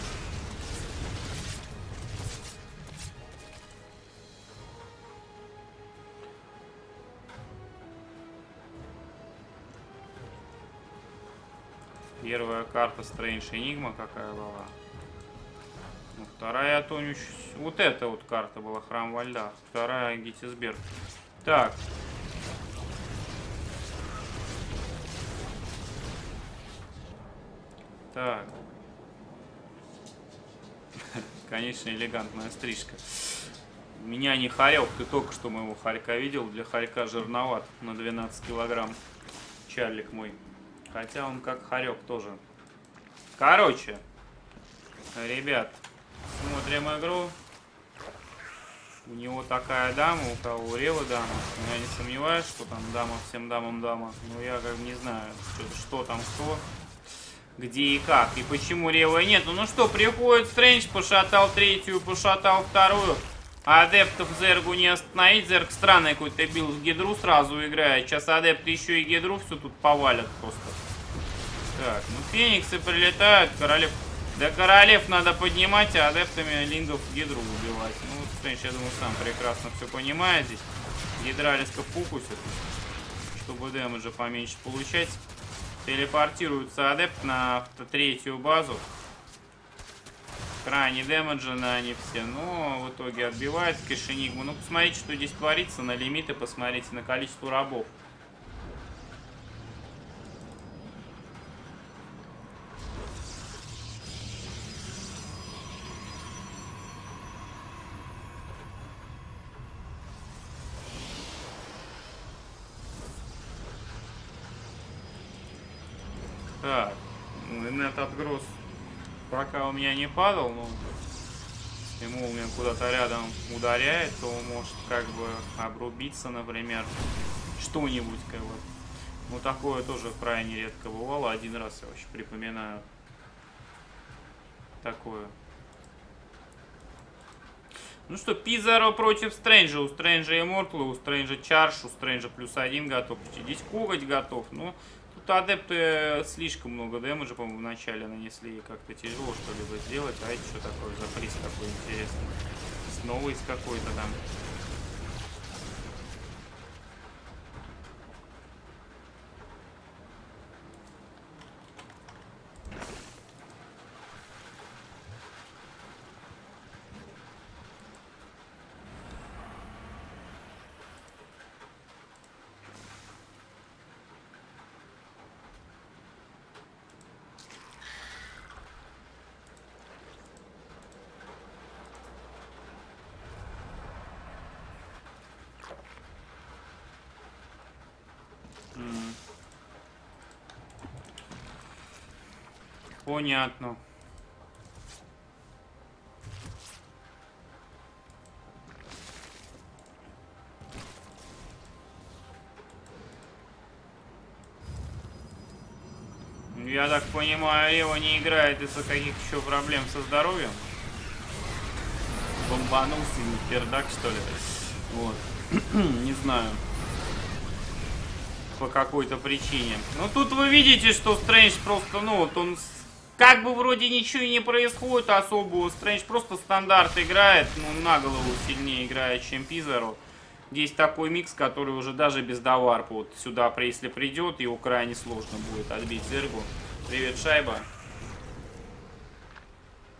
S1: Первая карта Стрэндж Энигма какая была. Ну, вторая Тонюч. Вот эта вот карта была, Храм во льдах. Вторая Геттисберг. Так. Так. Конечно, элегантная стрижка. Меня не хорек, ты только что моего хорька видел. Для хорька жирноват на двенадцать килограмм. Чарлик мой. Хотя он как хорек тоже. Короче, ребят, смотрим игру. У него такая дама, у кого у Ревы дама. Я не сомневаюсь, что там дама всем дамам дама. Но я как бы не знаю, что, что там что, где и как. И почему Ревы нету. Ну что, приходит Стрэндж, пошатал третью, пошатал вторую. Адептов Зергу не остановить. Зерг странный какой-то бил в Гидру, сразу играет. Сейчас адепты еще и Гидру все тут повалят просто. Так, ну фениксы прилетают. Королев... Да королев надо поднимать, а адептами лингов Гидру убивать. Ну, Стрэндж, я думаю, сам прекрасно все понимает здесь. Гидралиска фокусит, чтобы дэмэджа поменьше получать. Телепортируется адепт на третью базу. Крайне дэмэджа на они все, но в итоге отбивает Кэш-Энигму. Ну, посмотрите, что здесь творится на лимиты, посмотрите на количество рабов. Так, нет отгруз пока у меня не падал, но если молния куда-то рядом ударяет, то может как бы обрубиться, например, что-нибудь как бы. Ну такое тоже крайне редко бывало, один раз я вообще припоминаю такое. Ну что, Пизаро против Стрэнджа, у Стрэнджа Иммортала, у Стрэнджа Чарш, у Стрэнджа плюс один готов, здесь коготь готов, но тут адепты слишком много дэмэджа, по-моему, в начале нанесли, и как-то тяжело что-либо сделать. А это что такое за приз такой интересный? Снова из какой-то там. Понятно. Я так понимаю, Ева не играет из-за каких еще проблем со здоровьем. Бомбанулся, не пердак, что ли? Вот. Не знаю. По какой-то причине. Ну тут вы видите, что Стрэндж просто, ну вот он как бы вроде ничего и не происходит особо. Стрэндж просто стандарт играет, ну на голову сильнее играет, чем Пизаро. Здесь такой микс, который уже даже без доварпа вот сюда, если придет, его крайне сложно будет отбить Зергу. Привет, шайба.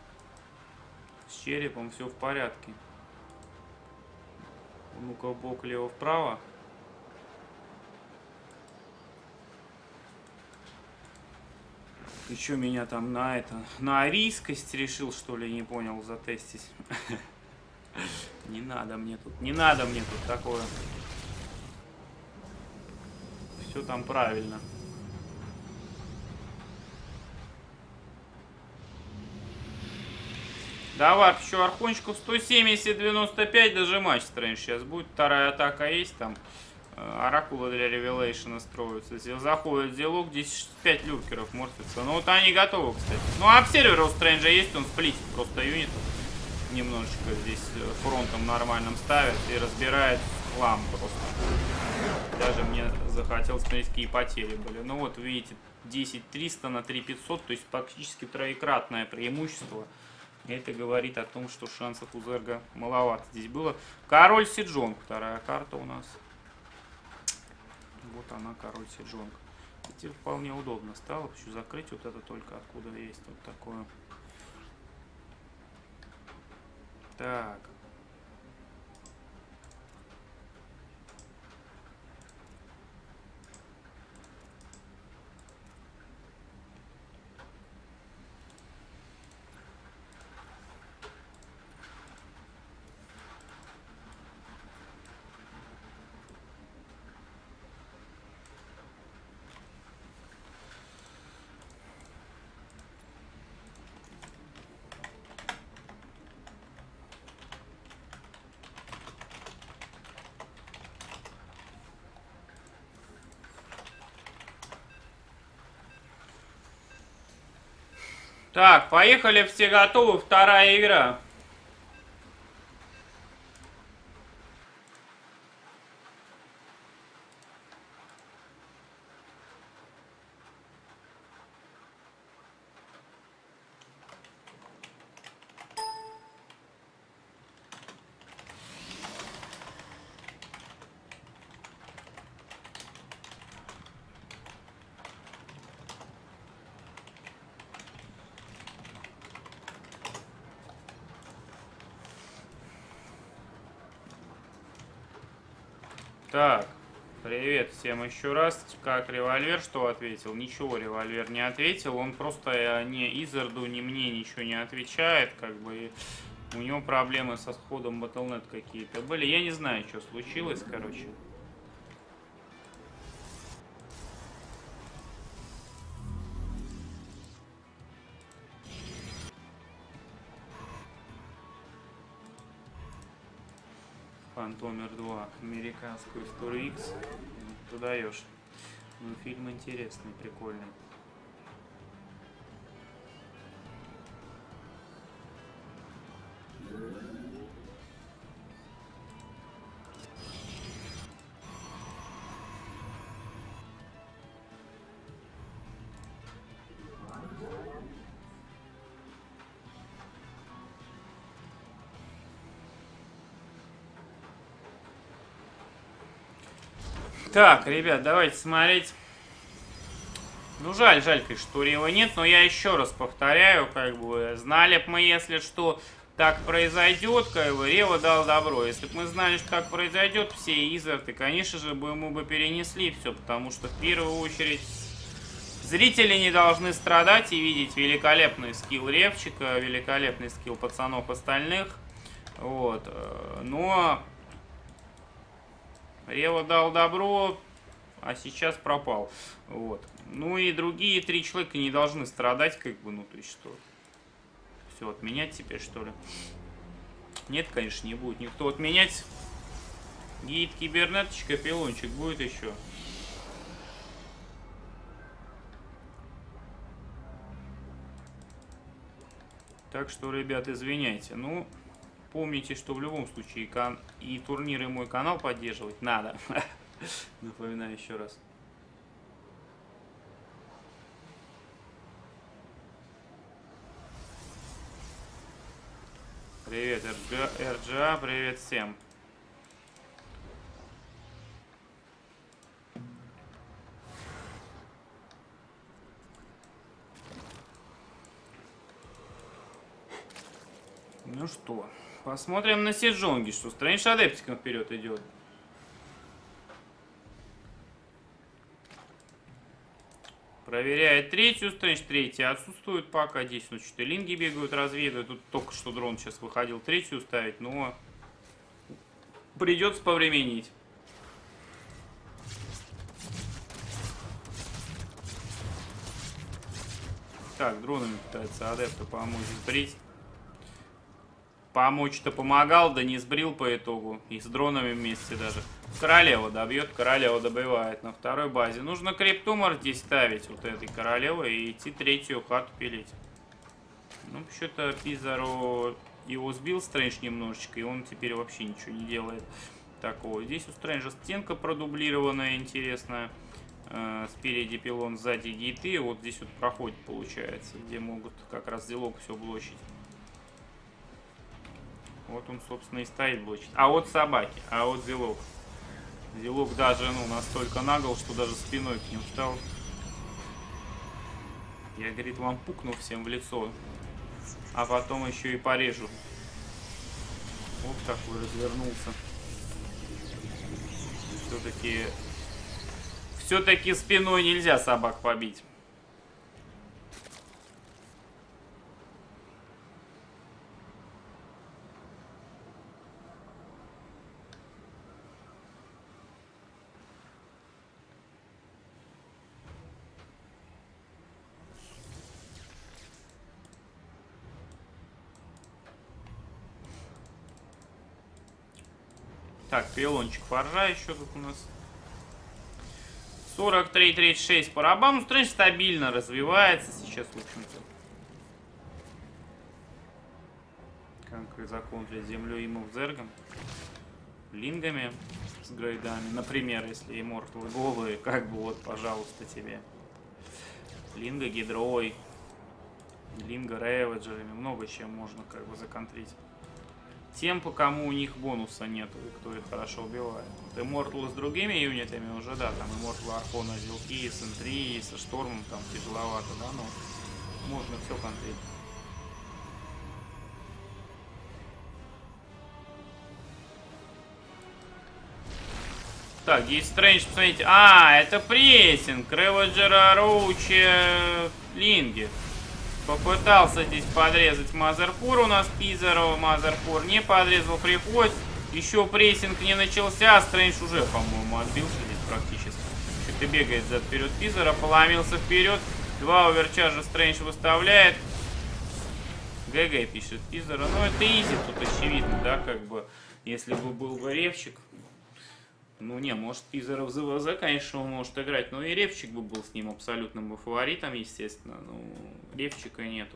S1: С черепом все в порядке. Ну-ка, в бок, лево, вправо. Ты что, меня там на это, на арийскость решил, что ли, не понял, затестить? Не надо мне тут, не надо мне тут такое. Все там правильно. Давай, еще архончиков сто семьдесят девяносто пять дожимать, Стрэндж. Сейчас будет вторая атака есть там. Оракулы для ревелейшена строятся. Заходит Зелок, здесь пять люркеров морфится. Ну вот они готовы, кстати. Ну обсервер у Стрэнджа есть, он сплитит просто юнитов. Немножечко здесь фронтом нормальным ставит и разбирает хлам просто. Даже мне захотелось смотреть, какие потери были. Ну вот видите, десять триста на три пятьсот, то есть практически троекратное преимущество. Это говорит о том, что шансов у Зерга маловато здесь было. Король Сиджонг, вторая карта у нас. Вот она, король Сиджонг. Теперь вполне удобно стало. Хочу закрыть вот это только откуда есть вот такое. Так. Так, поехали, все готовы, вторая игра. Так, привет всем еще раз. Как револьвер что ответил? Ничего револьвер не ответил. Он просто ни Изарду, ни мне ничего не отвечает. Как бы у него проблемы со сходом батл точка нет какие-то были. Я не знаю, что случилось, короче. Фантомер два, американскую историю X. Ты даешь. Ну, фильм интересный, прикольный. Так, ребят, давайте смотреть. Ну, жаль, жаль, конечно, что Рева нет, но я еще раз повторяю, как бы, знали бы мы, если что так произойдет, как бы, Рева дал добро. Если бы мы знали, что так произойдет, все Изарты, конечно же, бы мы бы перенесли все, потому что в первую очередь зрители не должны страдать и видеть великолепный скилл Ревчика, великолепный скилл пацанов остальных. Вот, но Рева дал добро, а сейчас пропал. Вот. Ну и другие три человека не должны страдать, как бы, ну, то есть что? Все, отменять теперь, что ли? Нет, конечно, не будет никто отменять. Гид, кибернеточка, пилончик будет еще. Так что, ребят, извиняйте. Ну, помните, что в любом случае кан и турниры мой канал поддерживать надо. Напоминаю еще раз. Привет, эр джи эй, привет всем. Ну что, посмотрим на Сиджонги, что Стрэндж адептиком вперед идет. Проверяет третью, Стрэндж третья отсутствует пока. Здесь ну что-то линги бегают, разведывают. Тут только что дрон сейчас выходил третью ставить, но придется повременить. Так, дронами пытается адепта помочь сбрить. Помочь-то помогал, да не сбрил по итогу. И с дронами вместе даже. Королева добьет, королева добивает. На второй базе. Нужно криптумор здесь ставить, вот этой королевы, и идти третью хату пилить. Ну, что-то Пизаро его сбил Стрэндж немножечко, и он теперь вообще ничего не делает такого. Здесь у Стрэнджа стенка продублированная, интересная. Спереди пилон, сзади гейты. Вот здесь вот проходит, получается, где могут как раз зелок все блочить. Вот он, собственно, и стоит блочит. А вот собаки, а вот зелок. Зелок даже, ну, настолько нагл, что даже спиной к ним встал. Я, говорит, вам пукну всем в лицо. А потом еще и порежу. Вот такой развернулся. Все-таки... Все-таки спиной нельзя собак побить. Так, пилончик форжа еще тут у нас. сорок три тридцать шесть по рабам. Ну, Стрэндж стабильно развивается сейчас, в общем-то. Как закон для землей ему в зергом. Лингами с грейдами. Например, если имморталы голые, как бы вот, пожалуйста, тебе. Линга гидрой. Линга реведжерами. Много чем можно как бы законтрить. Тем, по кому у них бонуса нету, и кто их хорошо убивает. Вот Immortal с другими юнитами уже, да, там Immortal Архона, Зилки, Сентри, со Штормом там тяжеловато, да, но можно все контрить. Так, есть Стрэндж, посмотрите. А, это прессинг. Реведжера, Роучи, Линги. Попытался здесь подрезать Мазерпур у нас, Пизаро, Мазерпур не подрезал, приходит. Еще прессинг не начался, Стрэндж уже, по-моему, отбился здесь практически. Что-то бегает за вперед Пизаро, поломился вперед. Два оверчаржа Стрэндж выставляет. ГГ пишет Пизаро. Ну, это изи тут очевидно, да, как бы, если бы был бы ревчик. Ну, не, может, Пизаро в ЗВЗ, конечно, он может играть, но и ревчик бы был с ним абсолютным бы фаворитом, естественно. Ну, ревчика нету.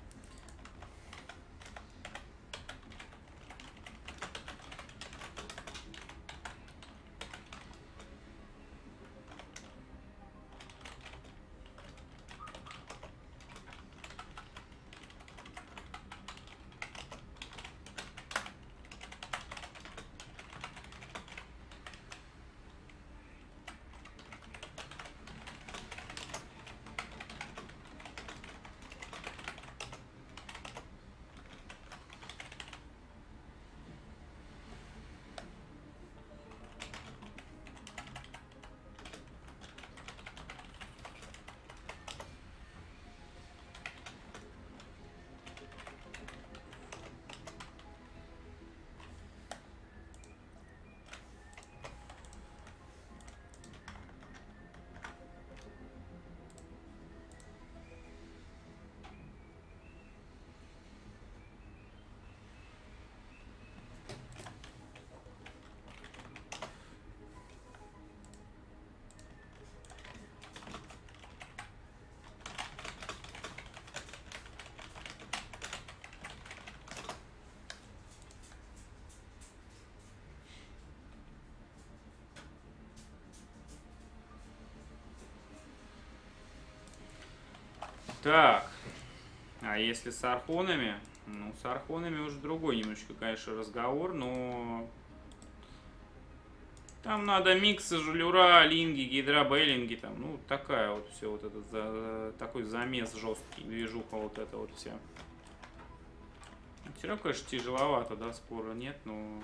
S1: Так, а если с архонами? Ну, с архонами уже другой немножечко, конечно, разговор, но... Там надо миксы, жулюра, линги, гидробейлинги, там, ну, такая вот все, вот этот, за, такой замес жесткий, движуха вот эта вот вся. Все равно, конечно, тяжеловато, да, спора нет, но...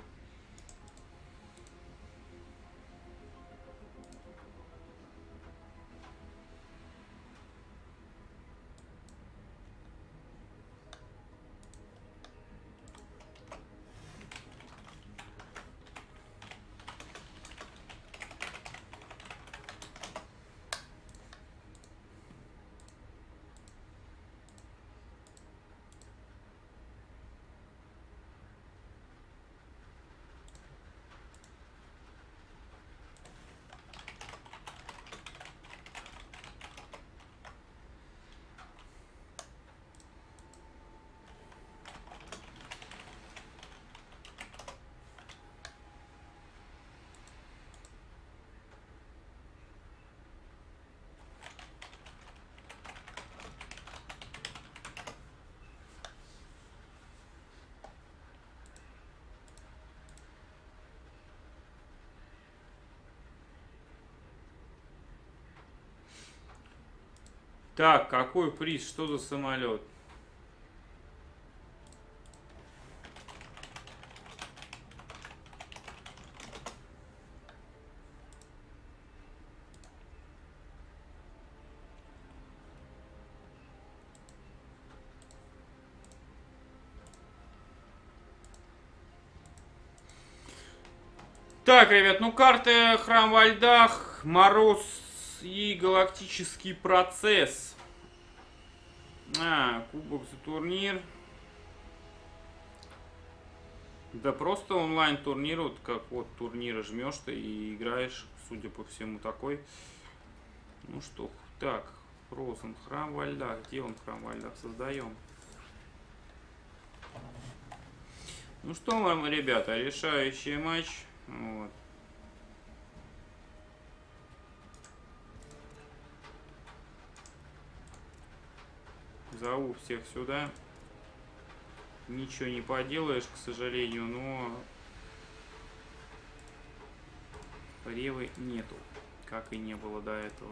S1: Так, какой приз? Что за самолет? Так, ребят, ну карты Храм во льдах, Мороз и Галактический процесс. А, кубок за турнир. Да просто онлайн турнир, вот как вот турниры жмешь ты и играешь, судя по всему, такой. Ну что, так, Фрозен, Храм во льдах, где он, Храм во льдах, создаем. Ну что вам, ребята, решающий матч. Вот. Зову всех сюда. Ничего не поделаешь, к сожалению, но Ревы нету, как и не было до этого.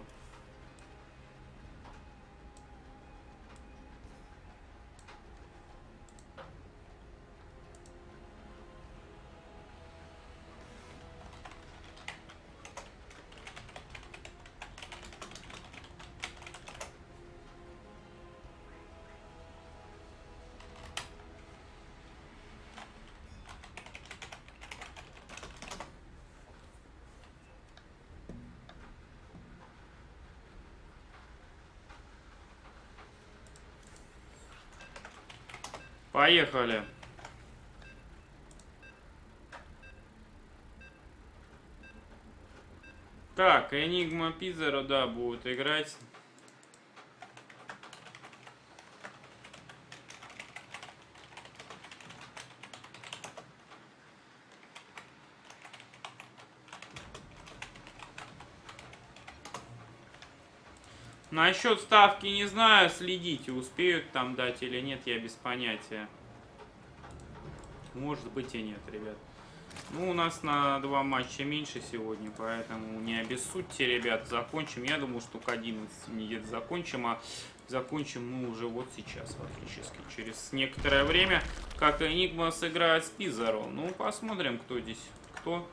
S1: Поехали. Так, Энигма Пиззеро, да, будут играть. Насчет ставки не знаю, следите, успеют там дать или нет, я без понятия. Может быть и нет, ребят. Ну, у нас на два матча меньше сегодня, поэтому не обессудьте, ребят, закончим. Я думаю, что к одиннадцати где-то закончим, а закончим мы уже вот сейчас, фактически, через некоторое время, как Энигма сыграет с Пиззеро. Ну, посмотрим, кто здесь, кто,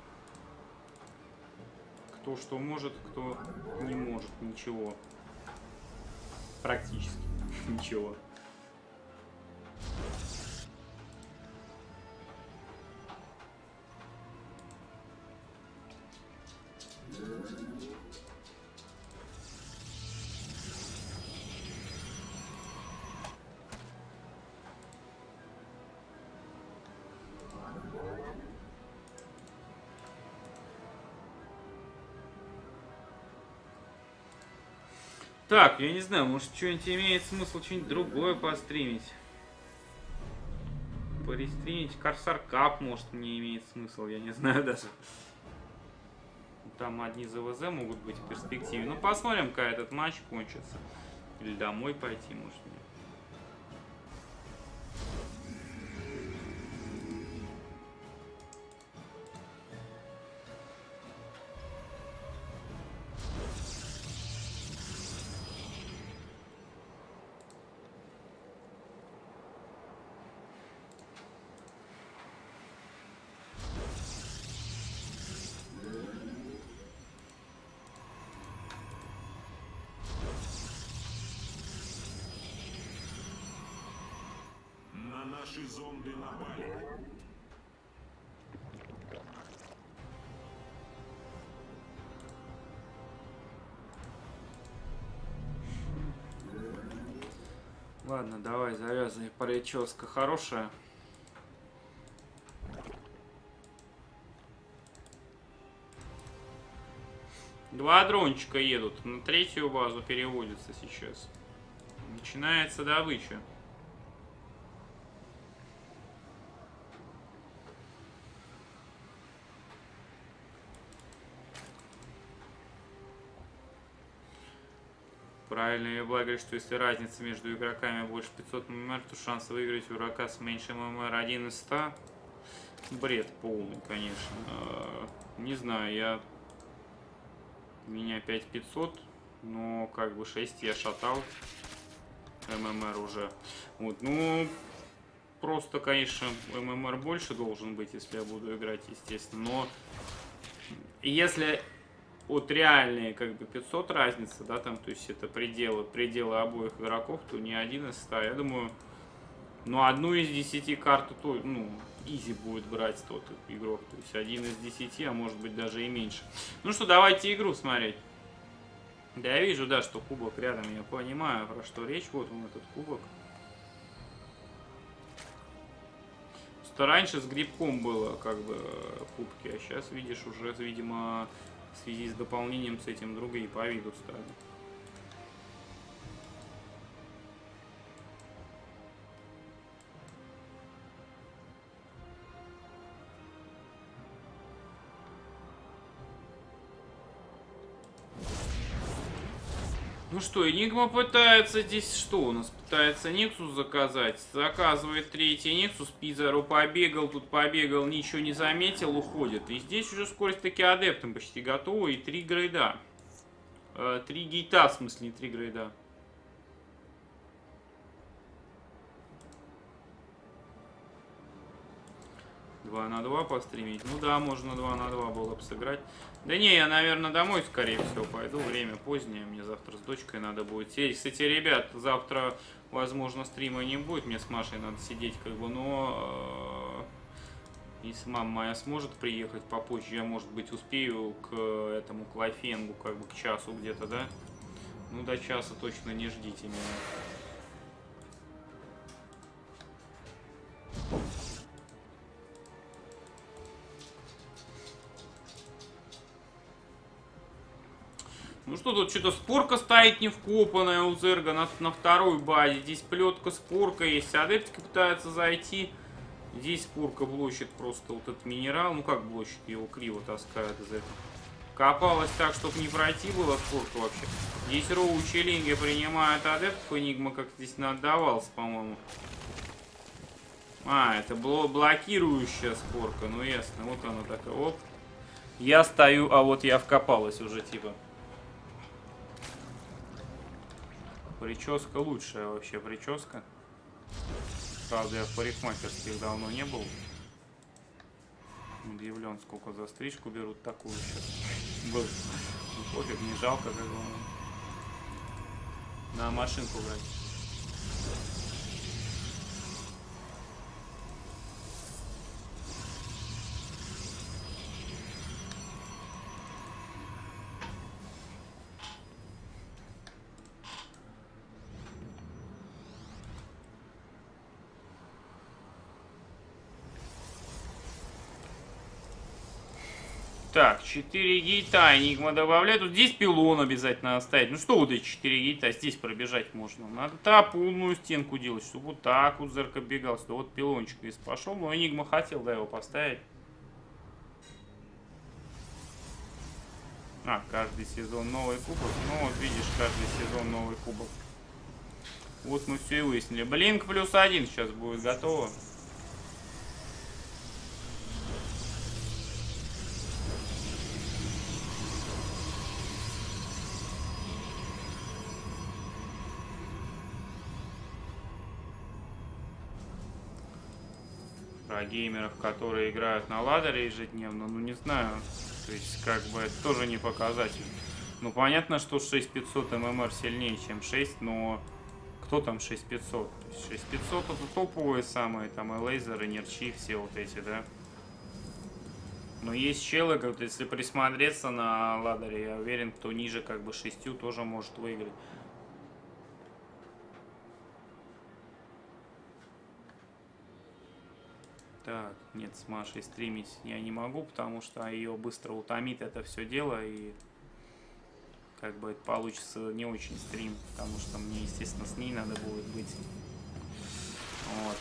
S1: кто что может, кто не может, ничего. Практически ничего. Так, я не знаю, может что-нибудь имеет смысл что-нибудь другое постримить. Пористримить Корсар Кап, может, мне имеет смысл, я не знаю даже. Там одни ЗВЗ могут быть в перспективе. Ну, посмотрим, как этот матч кончится. Или домой пойти, может, мне.
S2: Наши зонды напали.
S1: Ладно, давай завязывай. Прическа хорошая. Два дрончика едут. На третью базу переводятся сейчас. Начинается добыча. Правильно Ебла говорит, что если разница между игроками больше пятьсот мм, то шанс выиграть у игрока с меньше мм один из ста. Бред полный, конечно. Не знаю, я... У меня пять тысяч пятьсот, но как бы шесть я шатал. ММР уже. Вот, ну... Просто, конечно, ММР больше должен быть, если я буду играть, естественно. Но... Если... Вот реальные как бы пятьсот разница, да, там, то есть это пределы, пределы обоих игроков, то не один из ста, я думаю, ну, одну из десяти карту, то, ну, изи будет брать тот игрок, то есть один из десяти, а может быть даже и меньше. Ну что, давайте игру смотреть. Да, я вижу, да, что кубок рядом, я понимаю, про что речь, вот он, этот кубок. Что раньше с грибком было, как бы, кубки, а сейчас, видишь, уже, видимо... В связи с дополнением с этим друга и по виду стали. Ну что, Энигма пытается здесь что? У нас пытается Нексус заказать. Заказывает третий Нексус. Пизару побегал, тут побегал, ничего не заметил, уходит. И здесь уже скорость таки адептом почти готова. И три грейда. Э, три гейта, в смысле, не три грейда. два на два постримить. Ну да, можно два на два было бы сыграть. Да не, я, наверное, домой, скорее всего, пойду. Время позднее, мне завтра с дочкой надо будет сидеть. Кстати, ребят, завтра, возможно, стрима не будет. Мне с Машей надо сидеть, как бы, но... Э, если мама моя сможет приехать попозже, я, может быть, успею к этому клайфенгу, как бы, к часу где-то, да? Ну, до часа точно не ждите меня. Ну что, тут что-то спорка стоит не вкопанная у Зерга на, на второй базе. Здесь плетка спорка есть. Адептики пытаются зайти. Здесь спорка блочит просто вот этот минерал. Ну как блочит? Его криво таскают из этого. Копалась так, чтобы не пройти было спорка вообще. Здесь Роу Челинги принимает адептов. Энигма как-то здесь отдавался, по-моему. А, это было блокирующая спорка. Ну ясно. Вот она такая. Оп. Я стою, а вот я вкопалась уже типа. Прическа лучшая вообще прическа. Правда, я в парикмахерских давно не был. Удивлен, сколько за стрижку берут такую сейчас. Был. Ну, пофиг, не жалко, как бы. На машинку брать. Так, четыре гейта Энигма добавляет. Вот здесь пилон обязательно оставить. Ну что вот эти четыре гейта? Здесь пробежать можно. Надо так полную стенку делать, чтобы вот так вот Зерка бегал. Что вот пилончик здесь пошел. Но Энигма хотел, да, его поставить. А, каждый сезон новый кубок. Ну вот видишь, каждый сезон новый кубок. Вот мы все и выяснили. Блинк плюс один сейчас будет готово. Про геймеров, которые играют на ладере ежедневно, ну не знаю. То есть, как бы, это тоже не показатель. Ну, понятно, что шесть тысяч пятьсот ММР сильнее, чем шесть, но Кто там шесть пятьсот? шесть пятьсот это топовые самые, там и лазеры, нерчи, все вот эти, да. Но есть челы, как если присмотреться на ладере, я уверен, кто ниже как бы шестью тоже может выиграть. Так, нет, с Машей стримить я не могу, потому что ее быстро утомит это все дело, и как бы это получится не очень стрим, потому что мне, естественно, с ней надо будет быть. Вот.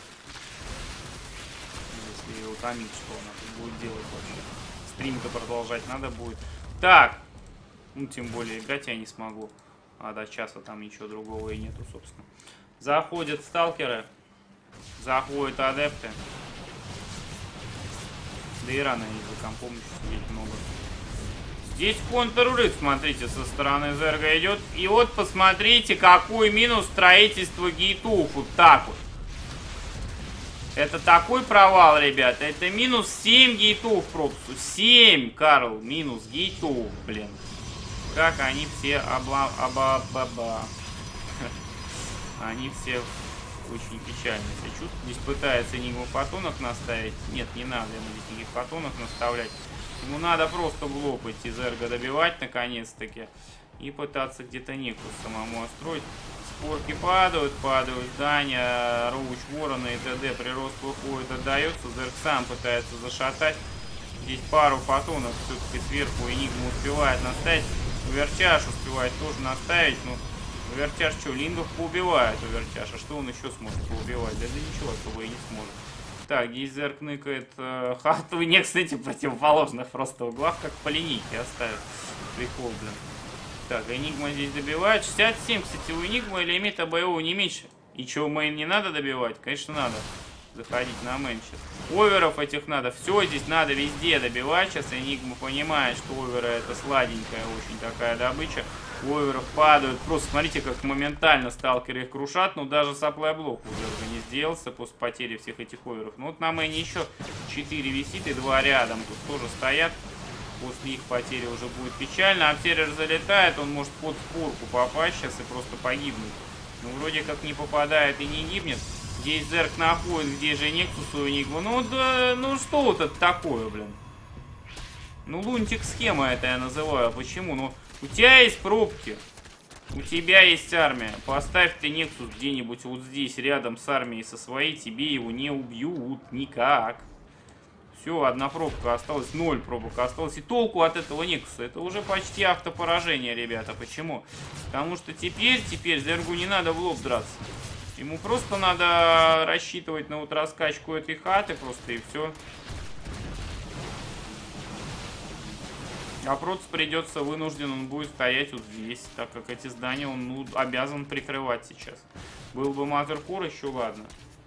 S1: Если ее утомить, что она тут будет делать вообще? Стрим-то продолжать надо будет. Так, ну тем более играть я не смогу, а до часа там ничего другого и нету, собственно. Заходят сталкеры, заходят адепты. Да и рано из-за компом еще сидеть много. Здесь контррыв, смотрите, со стороны Зерга идет. И вот посмотрите, какой минус строительства гейтов. Вот так вот. Это такой провал, ребята. Это минус семь гейтов пропусу. семь, Карл, минус гейтов, блин. Как они все обла... Аба-ба-ба. Они все... Очень печально себя чувствует. Здесь пытается Энигму фотонов наставить. Нет, не надо ему здесь никаких фотонов наставлять. Ему надо просто в лоб идти Зерга добивать наконец-таки. И пытаться где-то Никус самому отстроить. Спорки падают, падают здания. Роуч, Ворона и т.д. Прирост выходит, отдается. Зерг сам пытается зашатать. Здесь пару фотонов все-таки сверху Энигма успевает наставить. Уверчаш успевает тоже наставить. Но Увертяж что, лингов поубивает Увертяж. А что он еще сможет поубивать? Да, да ничего особо и не сможет. Так, здесь Зерг ныкает э, хату. Не, кстати, противоположных просто углах, как по линейке оставит. Прикол, блин. Так, Энигма здесь добивает. шестьдесят семь, кстати, у Энигма лимита боевого не меньше. И что, мейн не надо добивать? Конечно, надо заходить на мейн сейчас. Оверов этих надо. Все здесь надо везде добивать. Сейчас Энигма понимает, что оверы это сладенькая очень такая добыча. Оверов падают. Просто смотрите, как моментально сталкеры их крушат. Но даже сапплай-блок у Зерга не сделался после потери всех этих оверов. Ну вот на мейне еще четыре висит и два рядом. Тут тоже стоят. После их потери уже будет печально. Аптерер залетает. Он может под спорку попасть сейчас и просто погибнуть. Ну вроде как не попадает и не гибнет. Здесь Зерг находит, где же Нексус у Энигмы. Ну да, ну что вот это такое, блин. Ну лунтик схема это я называю. Почему? Ну у тебя есть пробки. У тебя есть армия. Поставь ты Нексус где-нибудь вот здесь, рядом с армией со своей. Тебе его не убьют никак. Все, одна пробка осталась, ноль пробок осталось. И толку от этого Нексуса. Это уже почти автопоражение, ребята. Почему? Потому что теперь, теперь Зергу не надо в лоб драться. Ему просто надо рассчитывать на вот раскачку этой хаты просто и все. А Проц придется вынужден, он будет стоять вот здесь, так как эти здания он ну, обязан прикрывать сейчас. Был бы Мазеркор, еще ладно.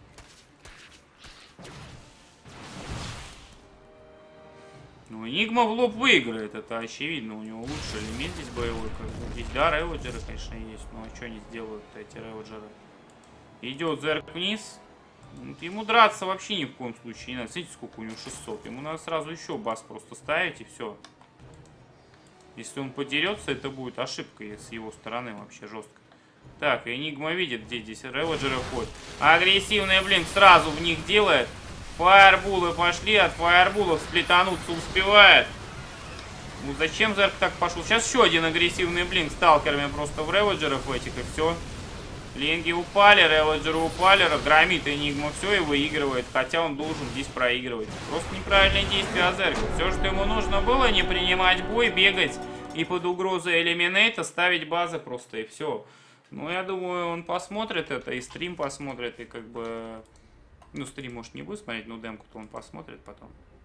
S1: Ну, Энигма в лоб выиграет, это очевидно. У него лучше лимит здесь боевой. Как бы. Здесь, да, реводжеры, конечно, есть. Но что они сделают-то, эти реводжеры? Идет Зерг вниз. Ему драться вообще ни в коем случае не надо. Смотрите, сколько у него шестьсот. Ему надо сразу еще бас просто ставить и все. Если он подерется, это будет ошибкой с его стороны вообще жестко. Так, Энигма видит, где здесь реводжеры ходят. Агрессивный блинк сразу в них делает. Фаербулы пошли, от фаербулов сплетануться успевает. Ну зачем Зерг так пошел? Сейчас еще один агрессивный блинк сталкерами просто в реводжеров этих и все. Линги упали, реводжеры упали, громит Энигма все и выигрывает. Хотя он должен здесь проигрывать. Просто неправильные действия от Зерга. Все, что ему нужно было, не принимать бой, бегать и под угрозой элиминейта ставить базы просто и все. Ну я думаю, он посмотрит это и стрим посмотрит и как бы... Ну стрим может не будет смотреть, но демку-то он посмотрит потом.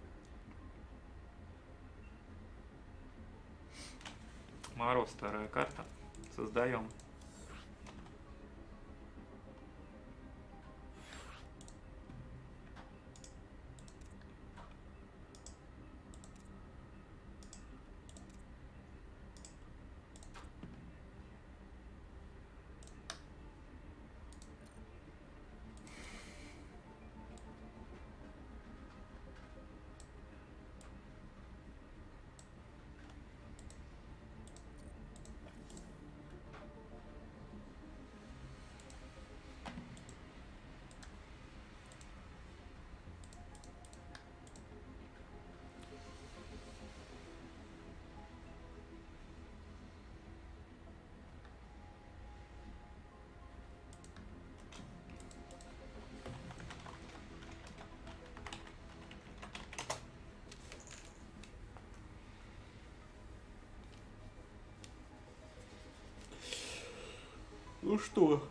S1: Мороз, вторая карта. Создаем. Ну что?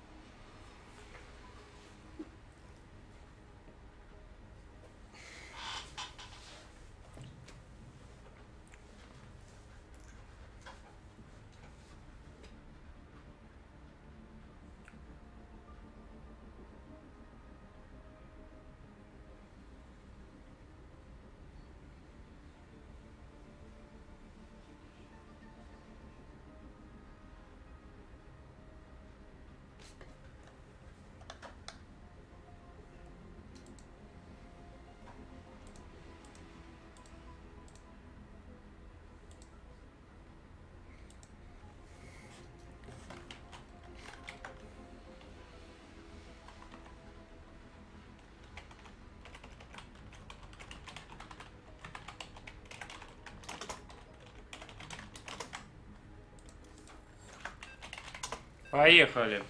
S1: Поехали.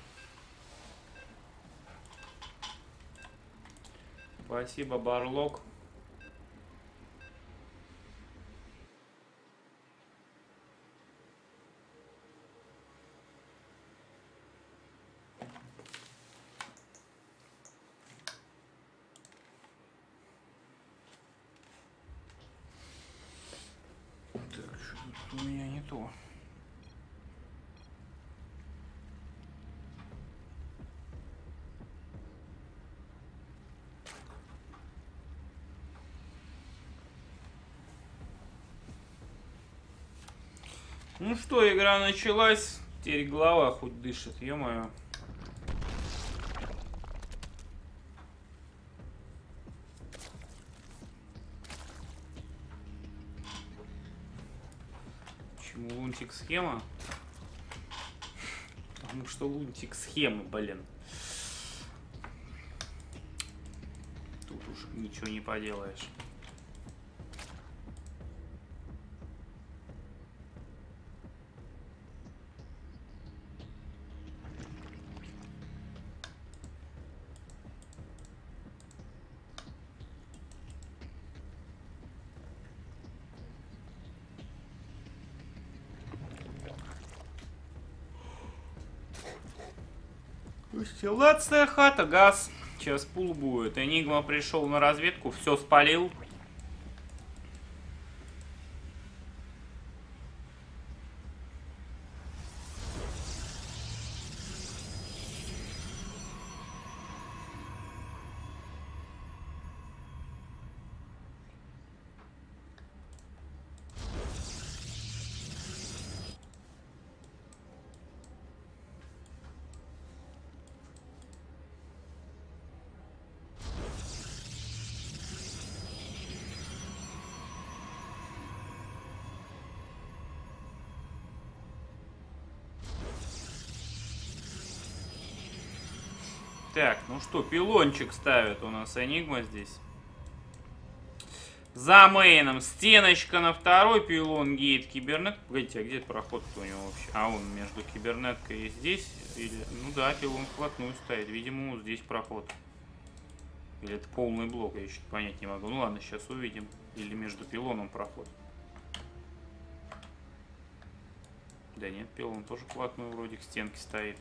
S1: Спасибо, Барлок. Так, что-то у меня не то. Ну что, игра началась. Теперь голова хоть дышит, ё-моё. Почему лунтик схема? Потому что лунтик схема, блин. Тут уж ничего не поделаешь. Стеллация хата, газ. Сейчас пул будет. Энигма пришел на разведку, все спалил. Так, ну что, пилончик ставит у нас Энигма здесь. За мейном стеночка на второй пилон, гейт, кибернет. Погодите, а где проход-то у него вообще? А он между кибернеткой и здесь? Или... Ну да, пилон вплотную стоит. Видимо, здесь проход. Или это полный блок, я что-то понять не могу. Ну ладно, сейчас увидим. Или между пилоном проход. Да нет, пилон тоже вплотную вроде к стенке стоит.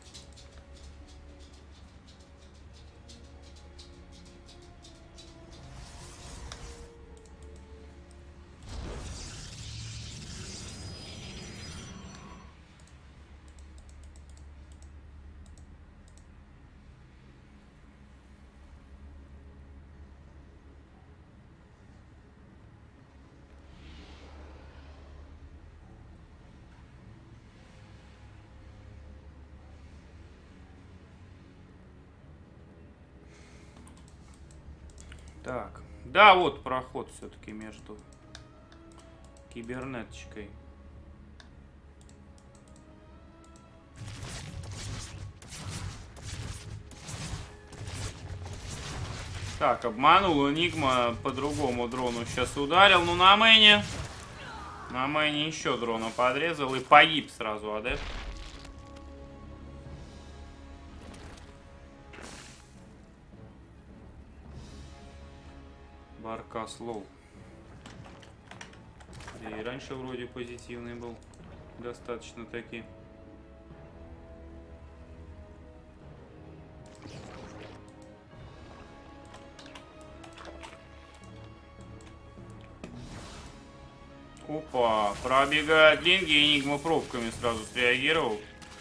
S1: Так, да, вот проход все-таки между кибернеточкой. Так, обманул Энигма, по другому дрону сейчас ударил, ну на мэне. На мэне еще дрона подрезал и погиб сразу адепт. Баркас лоу. И раньше вроде позитивный был. Достаточно таки. Опа, пробегает линги, Энигма пробками сразу среагировал.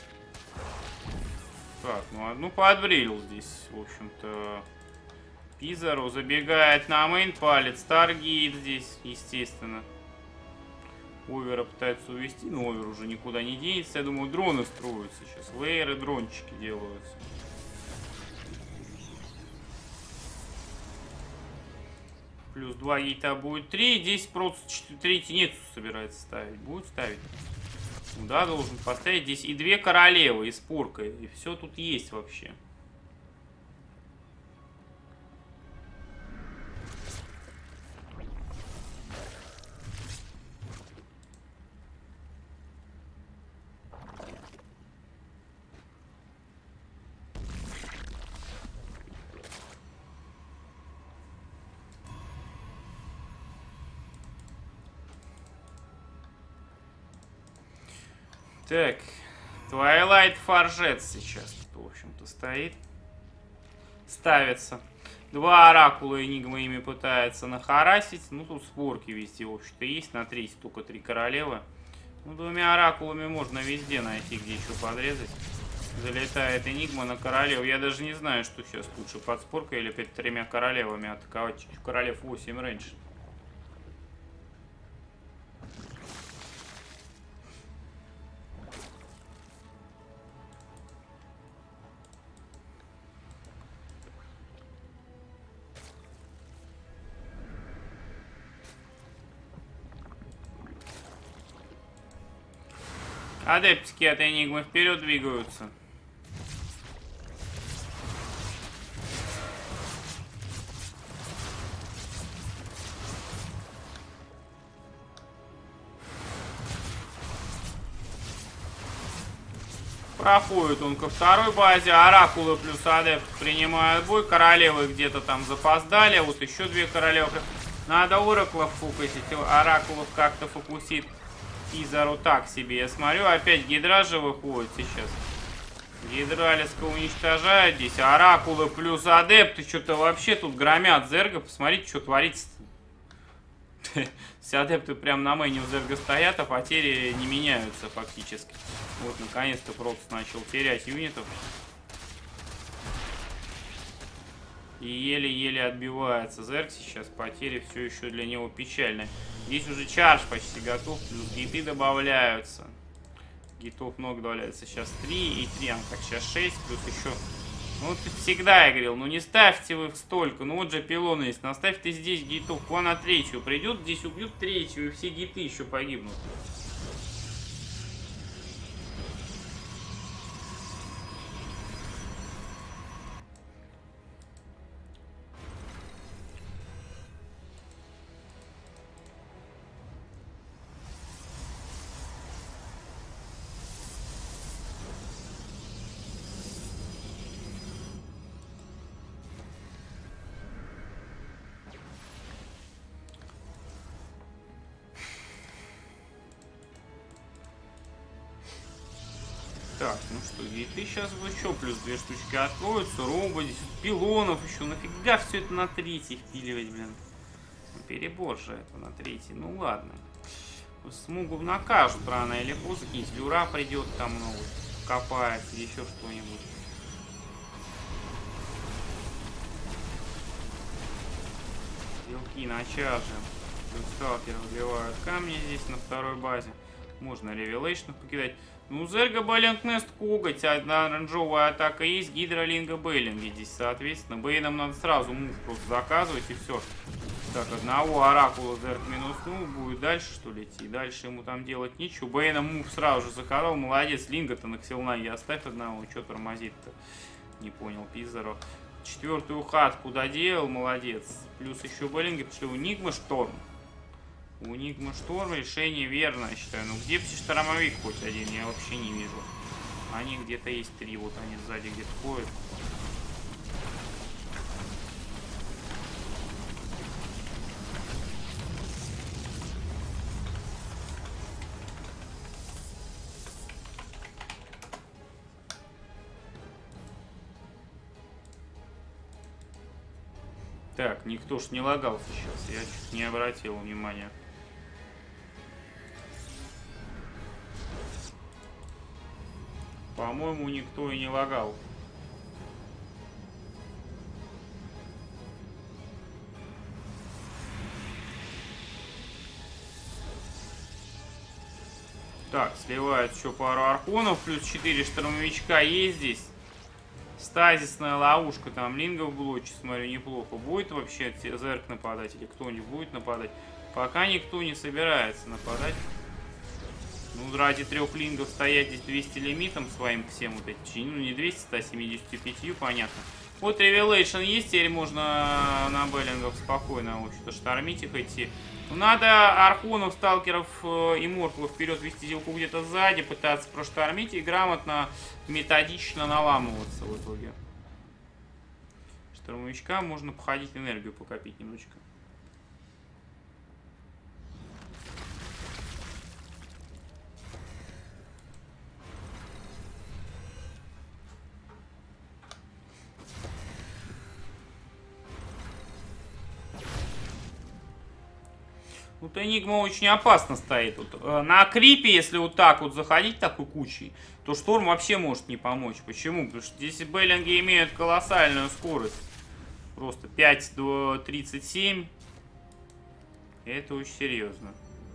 S1: Так, ну одну подбрил здесь, в общем-то. Пизару забегает на мейн, палец, таргет здесь, естественно. Овера пытается увести, но Овер уже никуда не денется. Я думаю, дроны строятся сейчас. Лейеры, дрончики делаются. Плюс два гейта будет три. Здесь просто третий Нексус собирается ставить. Будет ставить. Ну да, должен поставить. Здесь и две королевы, и спорка. И все тут есть вообще. Так, Twilight Forget сейчас тут, в общем-то, стоит. Ставится. Два оракула Энигма ими пытается нахарасить. Ну, тут спорки везде, в общем-то, есть. На третьей только три королевы. Ну, двумя оракулами можно везде найти, где еще подрезать. Залетает Энигма на королеву. Я даже не знаю, что сейчас лучше, под споркой или перед тремя королевами атаковать. Королев восемь раньше. Адептики от Энигмы вперед двигаются. Проходит он ко второй базе. Оракулы плюс адепт принимают бой. Королевы где-то там запоздали. Вот еще две королевы. Надо ораклов фокусить. Оракулов как-то фокусит. Пизару так себе. Я смотрю, опять гидра же выходит сейчас. Гидралиска уничтожает здесь. Оракулы плюс адепты что-то вообще тут громят Зерга. Посмотрите, что творится. Все адепты прям на мейне у Зерга стоят, а потери не меняются фактически. Вот, наконец-то просто начал терять юнитов. И еле-еле отбивается Зерг сейчас. Потери все еще для него печальны. Здесь уже чардж почти готов. Плюс гиты добавляются. Гитов много добавляется. Сейчас три и три. А так сейчас шесть. Плюс еще... Ну вот всегда я говорил, ну не ставьте вы столько. Ну вот же пилоны есть. Наставь ты здесь гитов. Вон на третью придет. Здесь убьют третью. И все гиты еще погибнут. Так, ну что, гейты сейчас бы еще плюс две штучки откроются. Ромба, здесь пилонов еще. Нафига все это на третий впиливать, блин? Перебор же это на третий. Ну ладно. Смугу накажут рано или поздно. Какие-нибудь люра придет там, ну, копает или еще что-нибудь. Стрелки на чарже. Плюс сталкеры выбивают камни здесь на второй базе. Можно ревелейшнов покидать. Ну, Зерга, Бейлинг, Нест, Коготь. Одна оранжевая атака есть. Гидра, Линга, Бейлинги здесь, соответственно. Бейнам надо сразу мув просто заказывать и все. Так, одного оракула Зерг минуснул. Будет дальше, что ли, идти? Дальше ему там делать нечего. Бейнам мув сразу же заказал. Молодец. Линга-то на Ксилнаге оставь одного. Что тормозит-то? Не понял, Пизаро. Четвертую хатку доделал. Молодец. Плюс еще Бейлинги. Пошли у Нигма Шторм. У Нигма Шторм решение верное, я считаю. Ну где штормовик хоть один? Я вообще не вижу. Они где-то есть три. Вот они сзади где-то ходят. Так, никто ж не лагал сейчас. Я чуть не обратил внимания. По-моему, никто и не лагал. Так, сливают еще пару архонов, плюс четыре штурмовичка есть здесь. Стазисная ловушка, там линга в блоче, смотрю, неплохо. Будет вообще Зерк нападать или кто-нибудь будет нападать? Пока никто не собирается нападать. Ну, ради трех лингов стоять здесь двести лимитом своим всем вот этим. Ну, не двести, сто семьдесят пять, понятно. Вот Revelation есть, теперь можно на беллингов спокойно, в общем-то, штормить их идти. Ну, надо архонов, сталкеров и морклов вперед вести зилку где-то сзади, пытаться проштормить и грамотно, методично наламываться в итоге. Штурмовичка можно походить, энергию покопить немножечко. Тут Энигма очень опасно стоит. Вот, на крипе, если вот так вот заходить такой кучей, то Шторм вообще может не помочь. Почему? Потому что здесь беллинги имеют колоссальную скорость. Просто пять до тридцати семи. И это очень серьезно.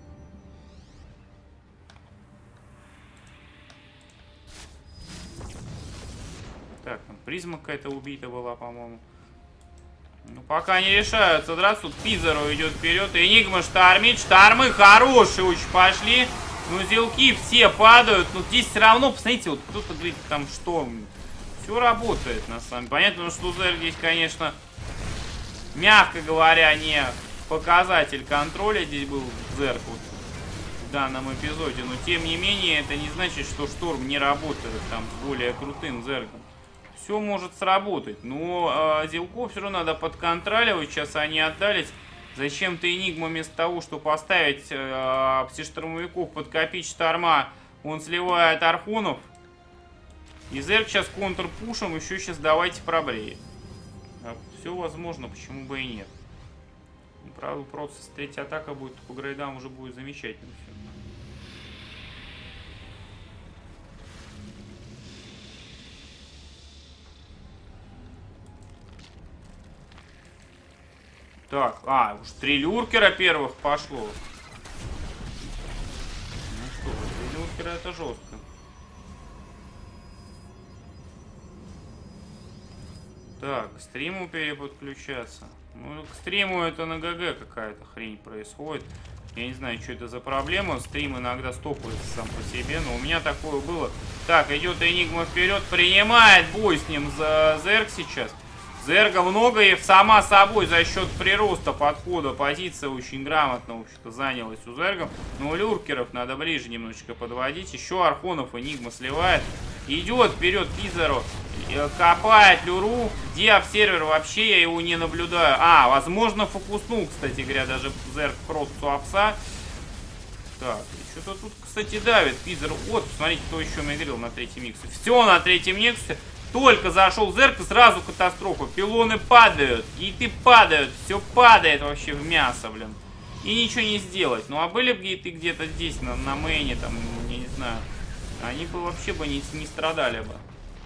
S1: Так, там призма какая-то убита была, по-моему. Ну, пока не решаются драться, тут Пизаро идет вперед. Энигма штормит. Штормы хорошие очень пошли. Ну, зелки все падают. Но здесь все равно, посмотрите, вот кто-то говорит, там шторм. Все работает, на самом деле. Понятно, что Зерк здесь, конечно, мягко говоря, не показатель контроля. Здесь был Зерк вот в данном эпизоде. Но, тем не менее, это не значит, что шторм не работает там с более крутым Зерком. Все может сработать, но э, Зилков все равно надо подконтроливать. Сейчас они отдались. Зачем-то Энигма вместо того, чтобы поставить э, пси-штормовиков, подкопить шторма, он сливает архонов. И Зерк сейчас контрпушем, еще сейчас давайте пробреет. А, все возможно, почему бы и нет. Ну, правда, просто третья атака будет по грейдам уже будет замечательно все. Так, а, уж три люркера первых пошло. Ну что, три люркера это жестко. Так, к стриму переподключаться. Ну, к стриму это на ГГ какая-то хрень происходит. Я не знаю, что это за проблема. Стрим иногда стопается сам по себе, но у меня такое было. Так, идет Энигма вперед, принимает бой с ним за Зерк сейчас. Зерга много и сама собой за счет прироста подхода позиция очень грамотно, в общем-то, занялась у Зерга. Но у люркеров надо ближе немножечко подводить. Еще архонов Энигма сливает. Идет вперед Пизаро. Копает люру. Диап-сервер вообще я его не наблюдаю. А, возможно, фокуснул, кстати говоря, даже Зерг просто овса. Так, что-то тут, кстати, давит Пизаро. Вот, посмотрите, кто еще мигрил на третьем Никсе. Все на третьем Никсе. Только зашел Зерк, сразу катастрофа. Пилоны падают, гейты падают, все падает вообще в мясо, блин. И ничего не сделать. Ну а были бы гейты где-то здесь, на, на мейне, там, я не знаю, они бы вообще бы не, не страдали бы.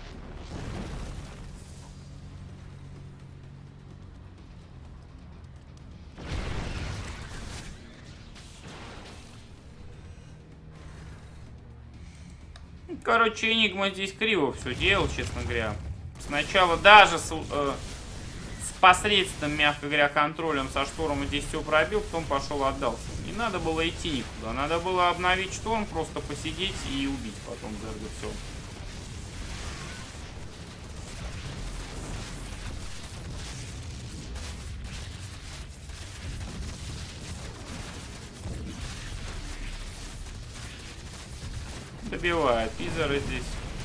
S1: Короче, Энигма здесь криво все делал, честно говоря. Сначала даже с, э, с посредственным, мягко говоря, контролем со штормом здесь все пробил, потом пошел отдался. Не надо было идти никуда. Надо было обновить шторм, просто посидеть и убить потом Зерга. Все. Добивает Пизаро здесь.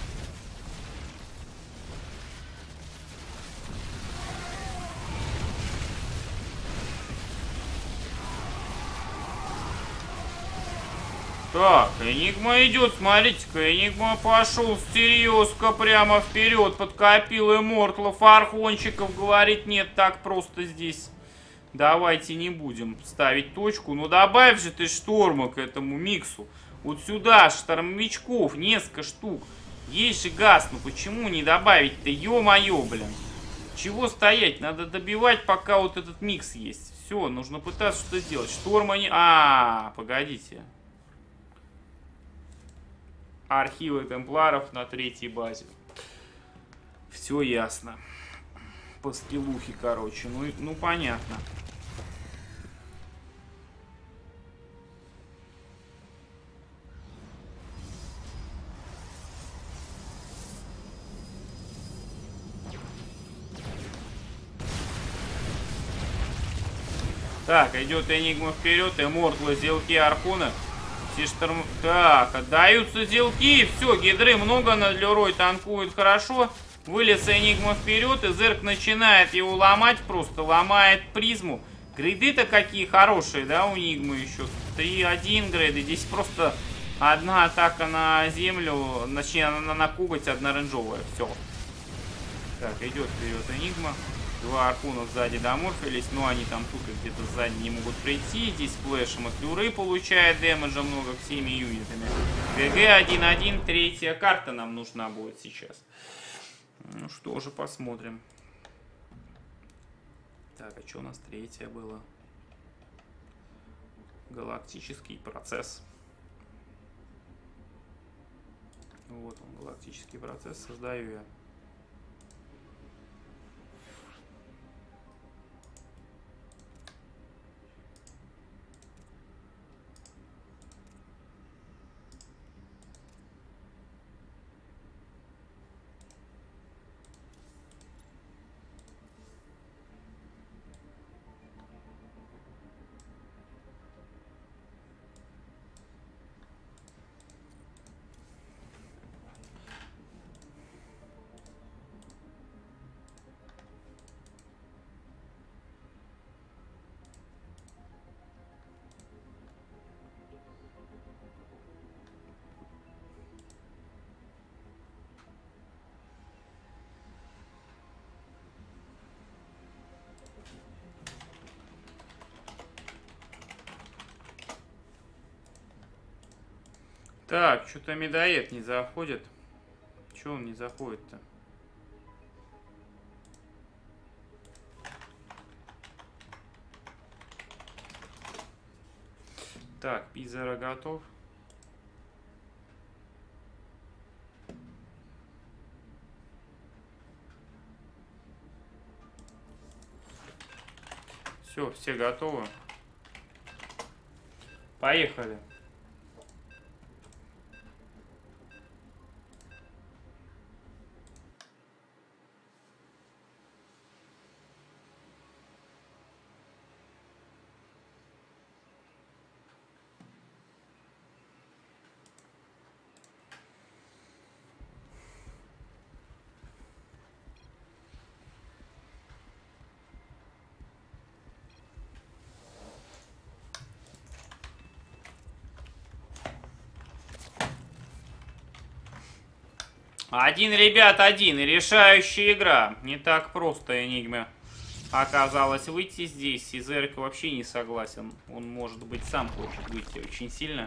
S1: Так, Энигма идет, смотрите-ка, Энигма пошел серьезно прямо вперед, подкопил иммортлов, архончиков, говорит, нет, так просто здесь. Давайте не будем ставить точку. Ну добавь же ты шторма к этому миксу. Вот сюда штормовичков несколько штук. Есть же газ, ну почему не добавить-то? Ё-моё, блин. Чего стоять? Надо добивать, пока вот этот микс есть. Все, нужно пытаться что-то сделать. Шторма не... А, погодите. Архивы темпларов на третьей базе. Все ясно. По скиллухе, короче. Ну, ну понятно. Так, идет Энигма вперед, Иммортла, Зелки, Архуна. Все шторм... Так, отдаются Зелки. Все, гидры много, на Лерой танкует хорошо. Вылез Энигма вперед, и Зерк начинает его ломать, просто ломает призму. Грейды-то какие хорошие, да, у Нигмы еще. три один грейды. Здесь просто одна атака на землю, точнее, на, на коготь, одна рейнджовая. Все. Так, идет вперед Энигма. Два Архуна сзади доморфились, но они там тупо где-то сзади не могут прийти. Здесь флешем от Люры получает дэмэджа много всеми юнитами. ГГ один один, третья карта нам нужна будет сейчас. Ну что же, посмотрим. Так, а что у нас третье было? Галактический процесс. Вот он, галактический процесс, создаю я. Так, что-то медоед не заходит. Чего он не заходит-то? Так, Пизера готов. Все, все готовы. Поехали. Один, ребят, один. Решающая игра. Не так просто Энигме оказалось выйти здесь. И Зерк вообще не согласен. Он, может быть, сам хочет выйти очень сильно.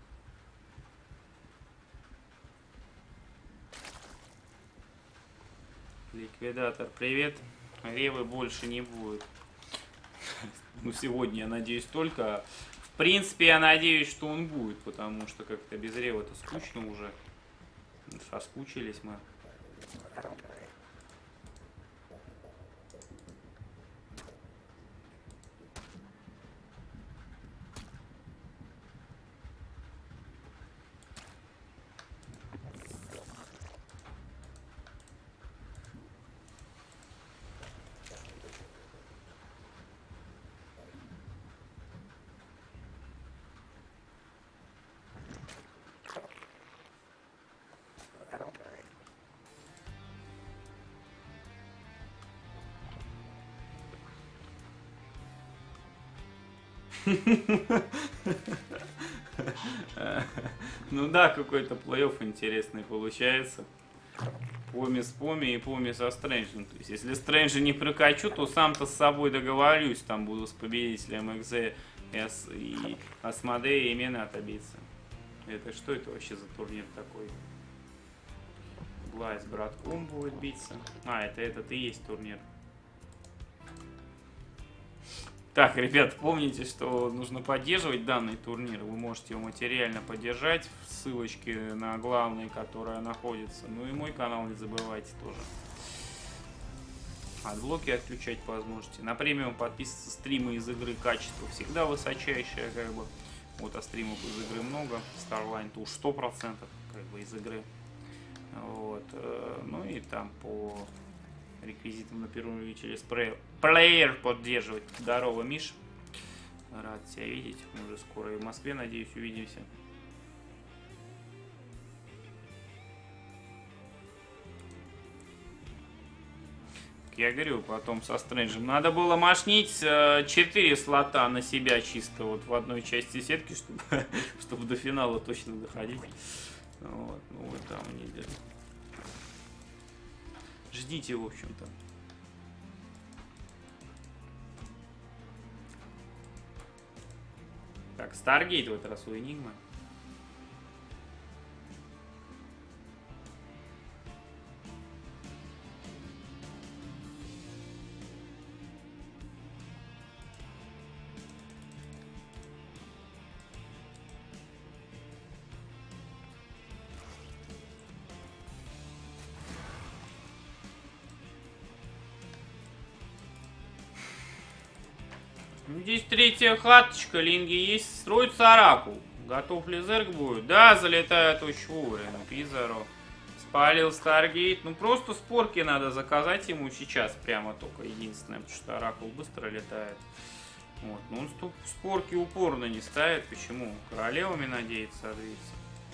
S1: Ликвидатор, привет. Ревы больше не будет. Ну, сегодня, я надеюсь, только... В принципе, я надеюсь, что он будет, потому что как-то без Рева-то скучно уже. Соскучились мы. Ну да, какой-то плей-офф интересный получается. Поми с Поми и Поми со Стрэнджем. То есть, если Стрэнджа не прокачу, то сам-то с собой договорюсь. Там буду с победителем Экзе и Асмодея и Мената биться. Это что это вообще за турнир такой? Лай с братком будет биться. А, это этот и есть турнир. Так, ребят, помните, что нужно поддерживать данный турнир. Вы можете его материально поддержать. Ссылочки на главный, которая находится. Ну и мой канал не забывайте тоже. Отблоки отключать по возможности. На премиум подписываться, стримы из игры, качество всегда высочайшее, как бы. Вот, а стримов из игры много. Starline-то уж сто процентов как бы из игры. Вот. Ну и там по реквизитам на первом через плеер поддерживать. Здорово, Миш. Рад тебя видеть. Мы уже скоро и в Москве, надеюсь, увидимся. Я говорю, потом со Стрэнджем. Надо было машнить четыре слота на себя чисто вот в одной части сетки, чтобы, чтобы до финала точно доходить. Вот, ну вот там неделю. Ждите, в общем-то. Так, Старгейт в этот раз у Энигмы. Здесь третья хаточка, линги есть. Строится оракул. Готов ли зерк будет? Да, залетает очень вовремя. Пизаро спалил Старгейт. Ну просто спорки надо заказать ему сейчас прямо только. Единственное, потому что оракул быстро летает. Вот. Но он спорки упорно не ставит. Почему? Королевами надеется отбиться.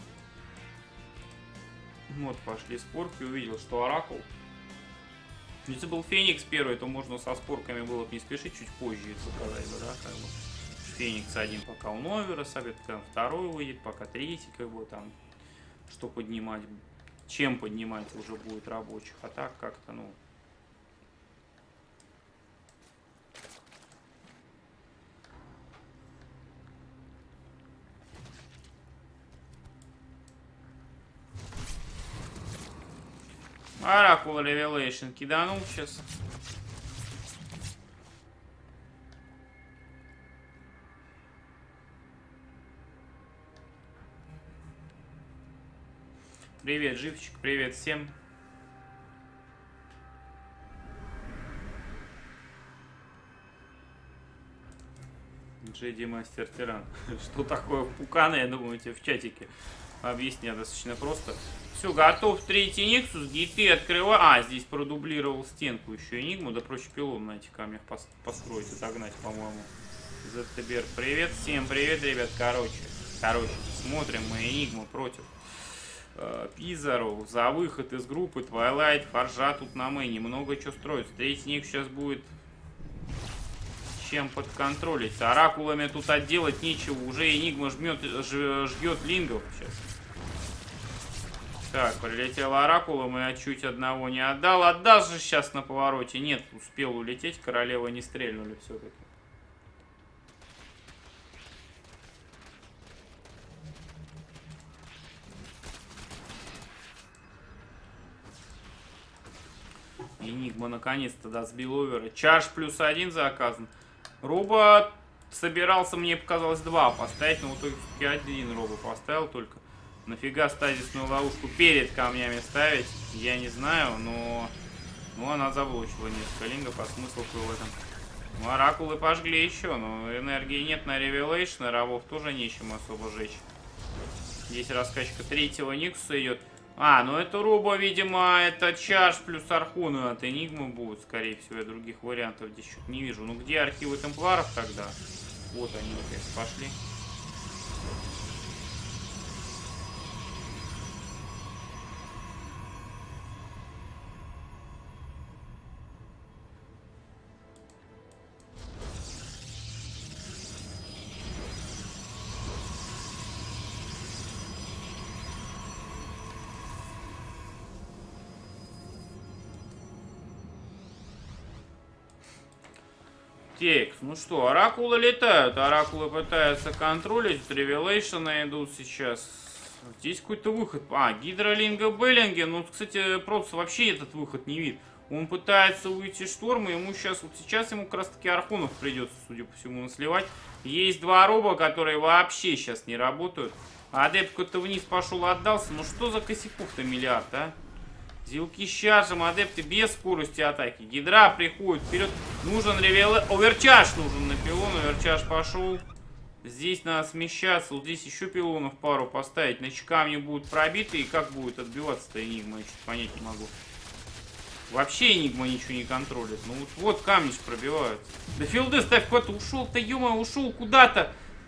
S1: Вот пошли спорки. Увидел, что оракул. Если был Феникс первый, то можно со спорками было бы не спешить, чуть позже их заказать бы, да, как бы. Феникс один пока у Новера собьет, пока второй выйдет, пока третий, как бы там, что поднимать, чем поднимать уже будет рабочих, а так как-то, ну... Оракул Ревелейшн киданул сейчас. Привет, живчик, привет всем. Джеди Мастер Тиран. Что такое пуканы, я думаю, тебе в чатике объяснять достаточно просто. Все, готов третий Нексус, гейты открываю. А, здесь продублировал стенку еще Энигму, да проще пилон на этих камнях построить, отогнать, по-моему. ЗТБР, привет, всем привет, ребят, короче, короче, смотрим мы Энигму против э, Пизаро за выход из группы, Твайлайт, Форжа тут на мэне, много чего строится. Третий Ник сейчас будет чем подконтролить. Оракулами тут отделать нечего, уже Энигма жмет, ждет лингов сейчас. Так, прилетел оракулом, и я чуть одного не отдал. Отдаст же сейчас на повороте. Нет, успел улететь, королева не стрельнули все-таки. Энигма наконец-то досбил овера. Чарж плюс один заказан. Роба собирался, мне показалось, два поставить, но в итоге один Роба поставил только. Нафига стазисную ловушку перед камнями ставить, я не знаю, но... Ну, она заблочила несколько лингов, а смысл был в этом. Ну, оракулы пожгли еще, но энергии нет на Ревелейшн, рабов тоже нечем особо жечь. Здесь раскачка третьего Никсуса идет. А, ну это Роба, видимо, это Чарж плюс Архуну от Энигмы будет, скорее всего, я других вариантов здесь что-то не вижу. Ну, где архивы темпларов тогда? Вот они, наконец, пошли. Текс. Ну что, оракулы летают. Оракулы пытаются контролить. Ревелейшены идут сейчас. Здесь какой-то выход. А, гидролинга Беллинге. Ну, кстати, просто вообще этот выход не видит. Он пытается уйти штормом, ему сейчас, вот сейчас ему как раз таки архонов придется, судя по всему, насливать. Есть два роба, которые вообще сейчас не работают. Адепт какой-то вниз пошел, отдался. Ну что за косяков-то миллиард, а? Зилки с чаржем, адепты без скорости атаки. Гидра приходит вперед. Нужен ревел... Оверчаж нужен на пилон. Оверчаж пошел. Здесь надо смещаться. Вот здесь еще пилонов пару поставить. Значит, камни будут пробиты. И как будет отбиваться-то Энигма, я что-то понять не могу. Вообще Энигма ничего не контролит. Ну вот, вот камни же пробивают. Да филды ставь, куда-то ушел-то, ё-моё, ушел куда-то.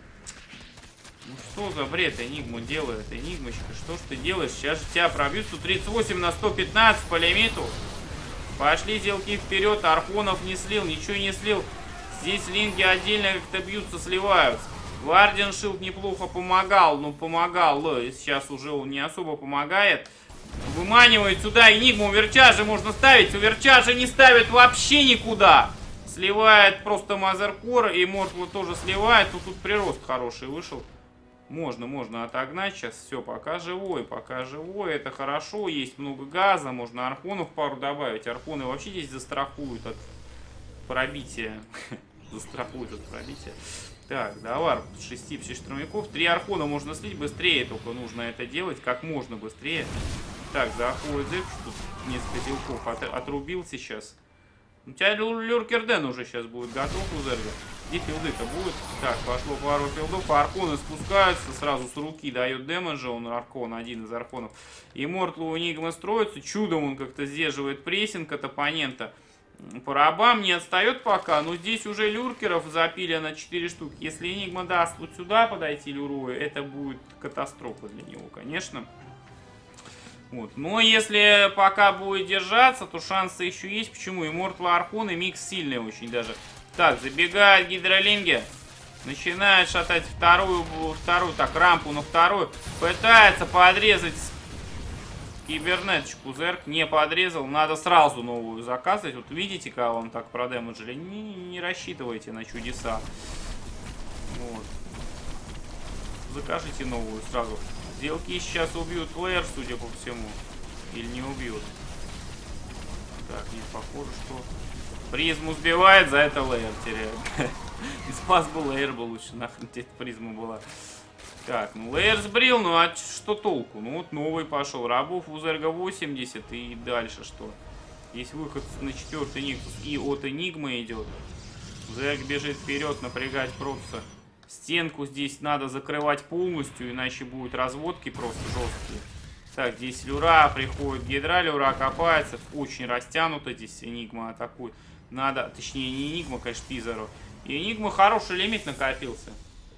S1: Ну что за бред Энигма делает? Энигмочка, что ж ты делаешь? Сейчас же тебя пробьют. сто тридцать восемь на сто пятнадцать по лимиту. Пошли зелки вперед. Архонов не слил, ничего не слил. Здесь линги отдельно как-то бьются, сливаются. Гвардиан Шилд неплохо помогал, но помогал. Сейчас уже он не особо помогает. Выманивает сюда Энигму. Уверчажи можно ставить. Уверчажи не ставит вообще никуда. Сливает просто Мазеркор. И Мортла тоже сливает. Но тут прирост хороший вышел. Можно, можно отогнать сейчас. Все, пока живой, пока живой. Это хорошо. Есть много газа. Можно архонов пару добавить. Архоны вообще здесь застрахуют от пробития. Застрахуют от пробития. Так, давар. шесть штурмовиков. Три архона можно слить. Быстрее только нужно это делать. Как можно быстрее. Так, заходит Зерк. Тут несколько зелков от, отрубил сейчас. У тебя Люркерден уже сейчас будет готов у Зерга. Где филды-то будет? Так, пошло пару филдов. Архоны спускаются. Сразу с руки дает дэмэджа. Он архон, один из архонов. И Мортлу у Энигмы строится. Чудом он как-то сдерживает прессинг от оппонента. По рабам не отстает пока. Но здесь уже люркеров запилено четыре штуки. Если Энигма даст вот сюда подойти люрую, это будет катастрофа для него, конечно. Вот. Но если пока будет держаться, то шансы еще есть. Почему? И Мортла Архон, и микс сильный очень даже. Так, забегает гидролинги. Начинает шатать вторую, вторую, так, рампу на вторую. Пытается подрезать кибернеточку. Зерк не подрезал. Надо сразу новую заказывать. Вот видите, как вам так продэмэджили. Не, не рассчитывайте на чудеса. Вот. Закажите новую сразу. Зелки сейчас убьют Лэр, судя по всему. Или не убьют. Так, не похоже, что... Призму сбивает, за это Лэр теряет. И спас бы Лэр бы лучше. Нахрен тебе призма была. Так, ну Лэр сбрил, ну а что толку? Ну вот новый пошел. Рабов у Зерга восемьдесят. И дальше что? Есть выход на четвертый Никтус. И от Энигмы идет. Зерг бежит вперед, напрягать просто. Стенку здесь надо закрывать полностью, иначе будут разводки просто жесткие. Так, здесь люра приходит, гидра, люра копается. Очень растянуто здесь Энигма атакует. Надо, точнее не Энигма, конечно, Пизару. И Энигма хороший лимит накопился.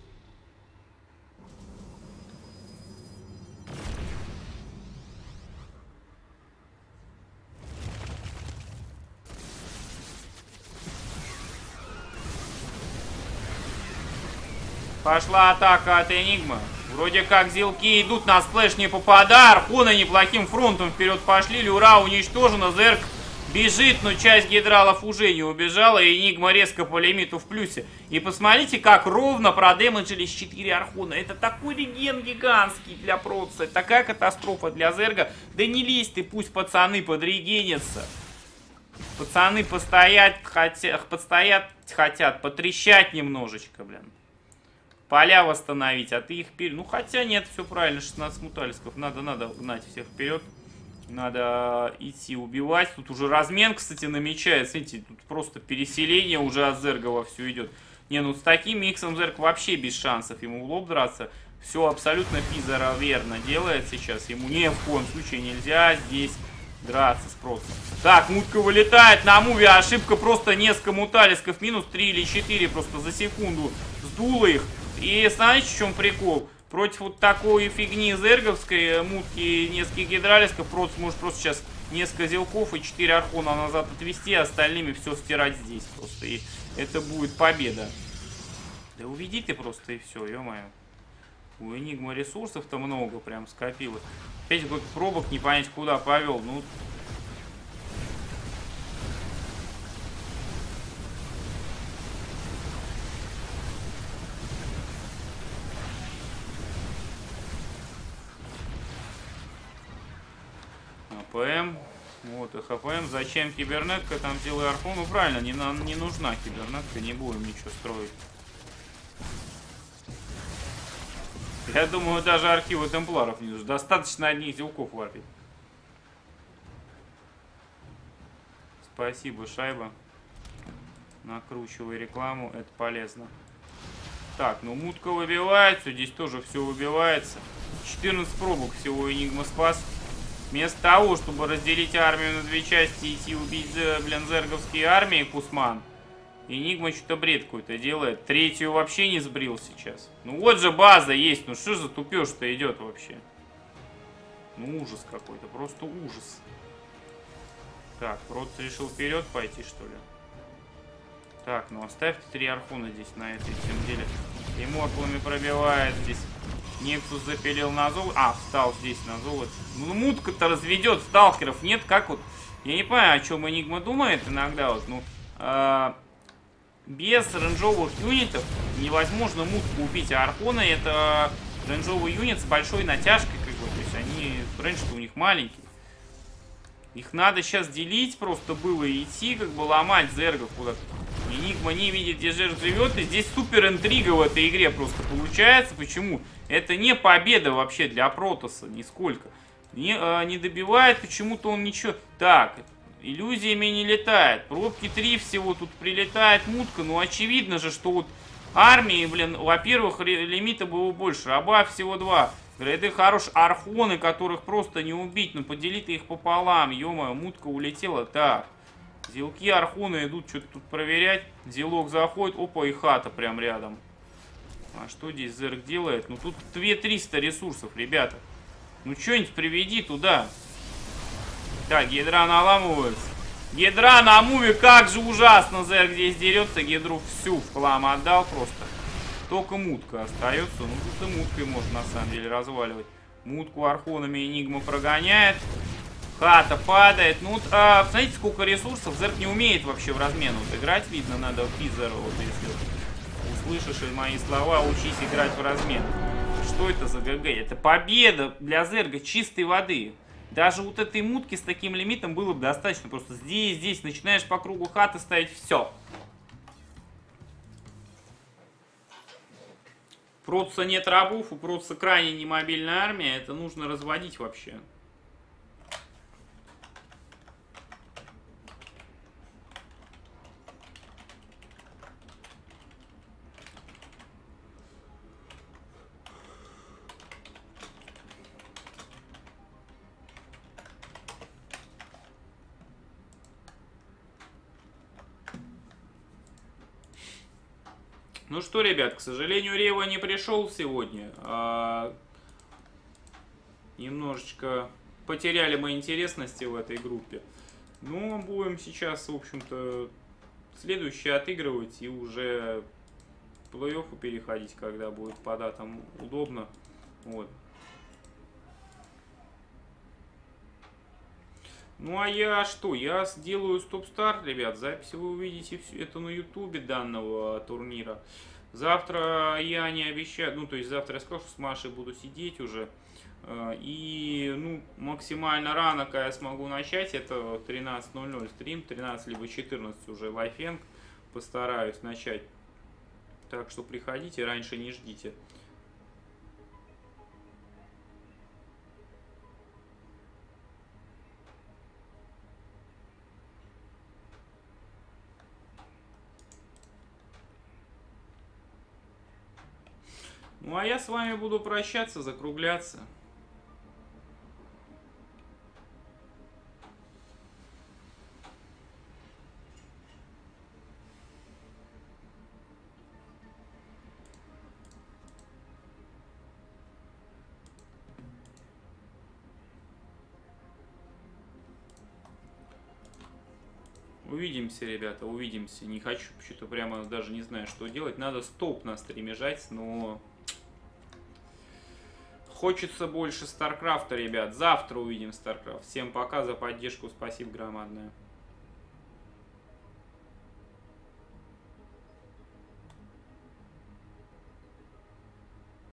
S1: Пошла атака от Энигмы. Вроде как зелки идут, на сплэш не попадают. Архоны неплохим фронтом вперед пошли. Люра уничтожена. Зерк бежит, но часть гидралов уже не убежала. И Энигма резко по лимиту в плюсе. И посмотрите, как ровно продэмэджились четыре архона. Это такой реген гигантский для проца. Это такая катастрофа для Зерга. Да не лезь ты, пусть пацаны подрегенятся. Пацаны постоять хотят, подстоять хотят, потрещать немножечко, блин. Поля восстановить, а ты их пере... Ну, хотя нет, все правильно, шестнадцать муталисков. Надо, надо гнать всех вперед. Надо идти убивать. Тут уже размен, кстати, намечается. Смотрите, тут просто переселение уже от Зерга во все идет. Не, ну с таким миксом Зерг вообще без шансов ему в лоб драться. Все абсолютно Пизаро верно делает сейчас. Ему ни в коем случае нельзя здесь драться с процем. Так, мутка вылетает на муве. Ошибка, просто несколько муталисков. Минус три или четыре просто за секунду сдуло их. И знаете, в чем прикол? Против вот такой фигни зерговской, мутки, нескольких гидралисков, проц может просто сейчас несколько зелков и четыре архона назад отвести, а остальными все стирать здесь просто. И это будет победа. Да уведи ты просто и все, ё-моё. У Энигмы ресурсов-то много прям скопилось. Опять какой-то пробок не понять куда повел. Ну... ХПМ. Вот и ХПМ. Зачем кибернетка? Там делай арху. Ну правильно, не, на, не нужна кибернетка. Не будем ничего строить. Я думаю, даже архивы темпларов не нужны. Достаточно одних зелков варить. Спасибо, шайба. Накручивай рекламу, это полезно. Так, ну мутка выбивается, здесь тоже все выбивается. четырнадцать пробок всего Энигма спас. Вместо того, чтобы разделить армию на две части и идти убить, блин, зерговские армии, Кусман, Энигма что-то бред какой-то делает. Третью вообще не сбрил сейчас. Ну вот же база есть, ну что за тупёж-то идет вообще? Ну ужас какой-то, просто ужас. Так, просто решил вперед пойти, что ли? Так, ну оставьте три архуна здесь на этой всем деле. Иммортлами пробивает здесь. Нексус запилил на золото. А, встал здесь на золото. Ну, мутка-то разведет, сталкеров нет. Как вот... Я не понимаю, о чем Энигма думает иногда. Вот, ну, э, без рейнджовых юнитов невозможно мутку убить. А архоны это рейнджовый юнит с большой натяжкой. Как бы, то есть они... Рейндж-то у них маленький. Их надо сейчас делить просто было и идти, как бы ломать зергов куда-то. Энигма не видит, где жертв живет. И здесь супер интрига в этой игре просто получается. Почему? Это не победа вообще для Протоса, нисколько. Не, э, не добивает, почему-то он ничего... Так, иллюзиями не летает. Пробки три всего, тут прилетает мутка. Ну, очевидно же, что вот армии, блин, во-первых, лимита было больше. Раба всего два. Грейды хорошие архоны, которых просто не убить. Ну, подели ты их пополам. Ё-моё, мутка улетела. Так. Зелки, архоны идут что-то тут проверять. Зелок заходит. Опа, и хата прям рядом. А что здесь зерк делает? Ну тут две триста ресурсов, ребята. Ну что-нибудь приведи туда. Так, гидра наламывается. Гидра на муве, как же ужасно зерк здесь дерется. Гидру всю в хлам отдал просто. Только мутка остается. Ну тут и муткой можно на самом деле разваливать. Мутку архонами Энигма прогоняет. Хата падает. Ну, вот, а, смотрите, сколько ресурсов. Зерк не умеет вообще в размен вот играть. Видно, надо в Пизеру, вот если услышишь мои слова, учись играть в размен. Что это за ГГ? Это победа для Зерга чистой воды. Даже вот этой мутки с таким лимитом было бы достаточно. Просто здесь, здесь начинаешь по кругу хаты ставить, все. Протоса нет рабов, у Протоса крайне немобильная армия. Это нужно разводить вообще. Ну что, ребят, к сожалению, Рева не пришел сегодня. А... Немножечко потеряли мы интересности в этой группе. Ну, будем сейчас, в общем-то, следующий отыгрывать и уже в плей-оффу переходить, когда будет по датам удобно. Вот. Ну а я что? Я сделаю стоп-старт, ребят. Запись вы увидите все это на ютубе данного турнира. Завтра я не обещаю, ну то есть завтра я скажу, что с Машей буду сидеть уже. И ну максимально рано, когда я смогу начать, это тринадцать ноль ноль стрим, тринадцать либо четырнадцать уже лайфенг. Постараюсь начать. Так что приходите, раньше не ждите. Ну, а я с вами буду прощаться, закругляться. Увидимся, ребята, увидимся. Не хочу, что-то прямо даже не знаю, что делать. Надо стоп на стриме жать, но... Хочется больше Старкрафта, ребят. Завтра увидим Старкрафт. Всем пока за поддержку. Спасибо громадное.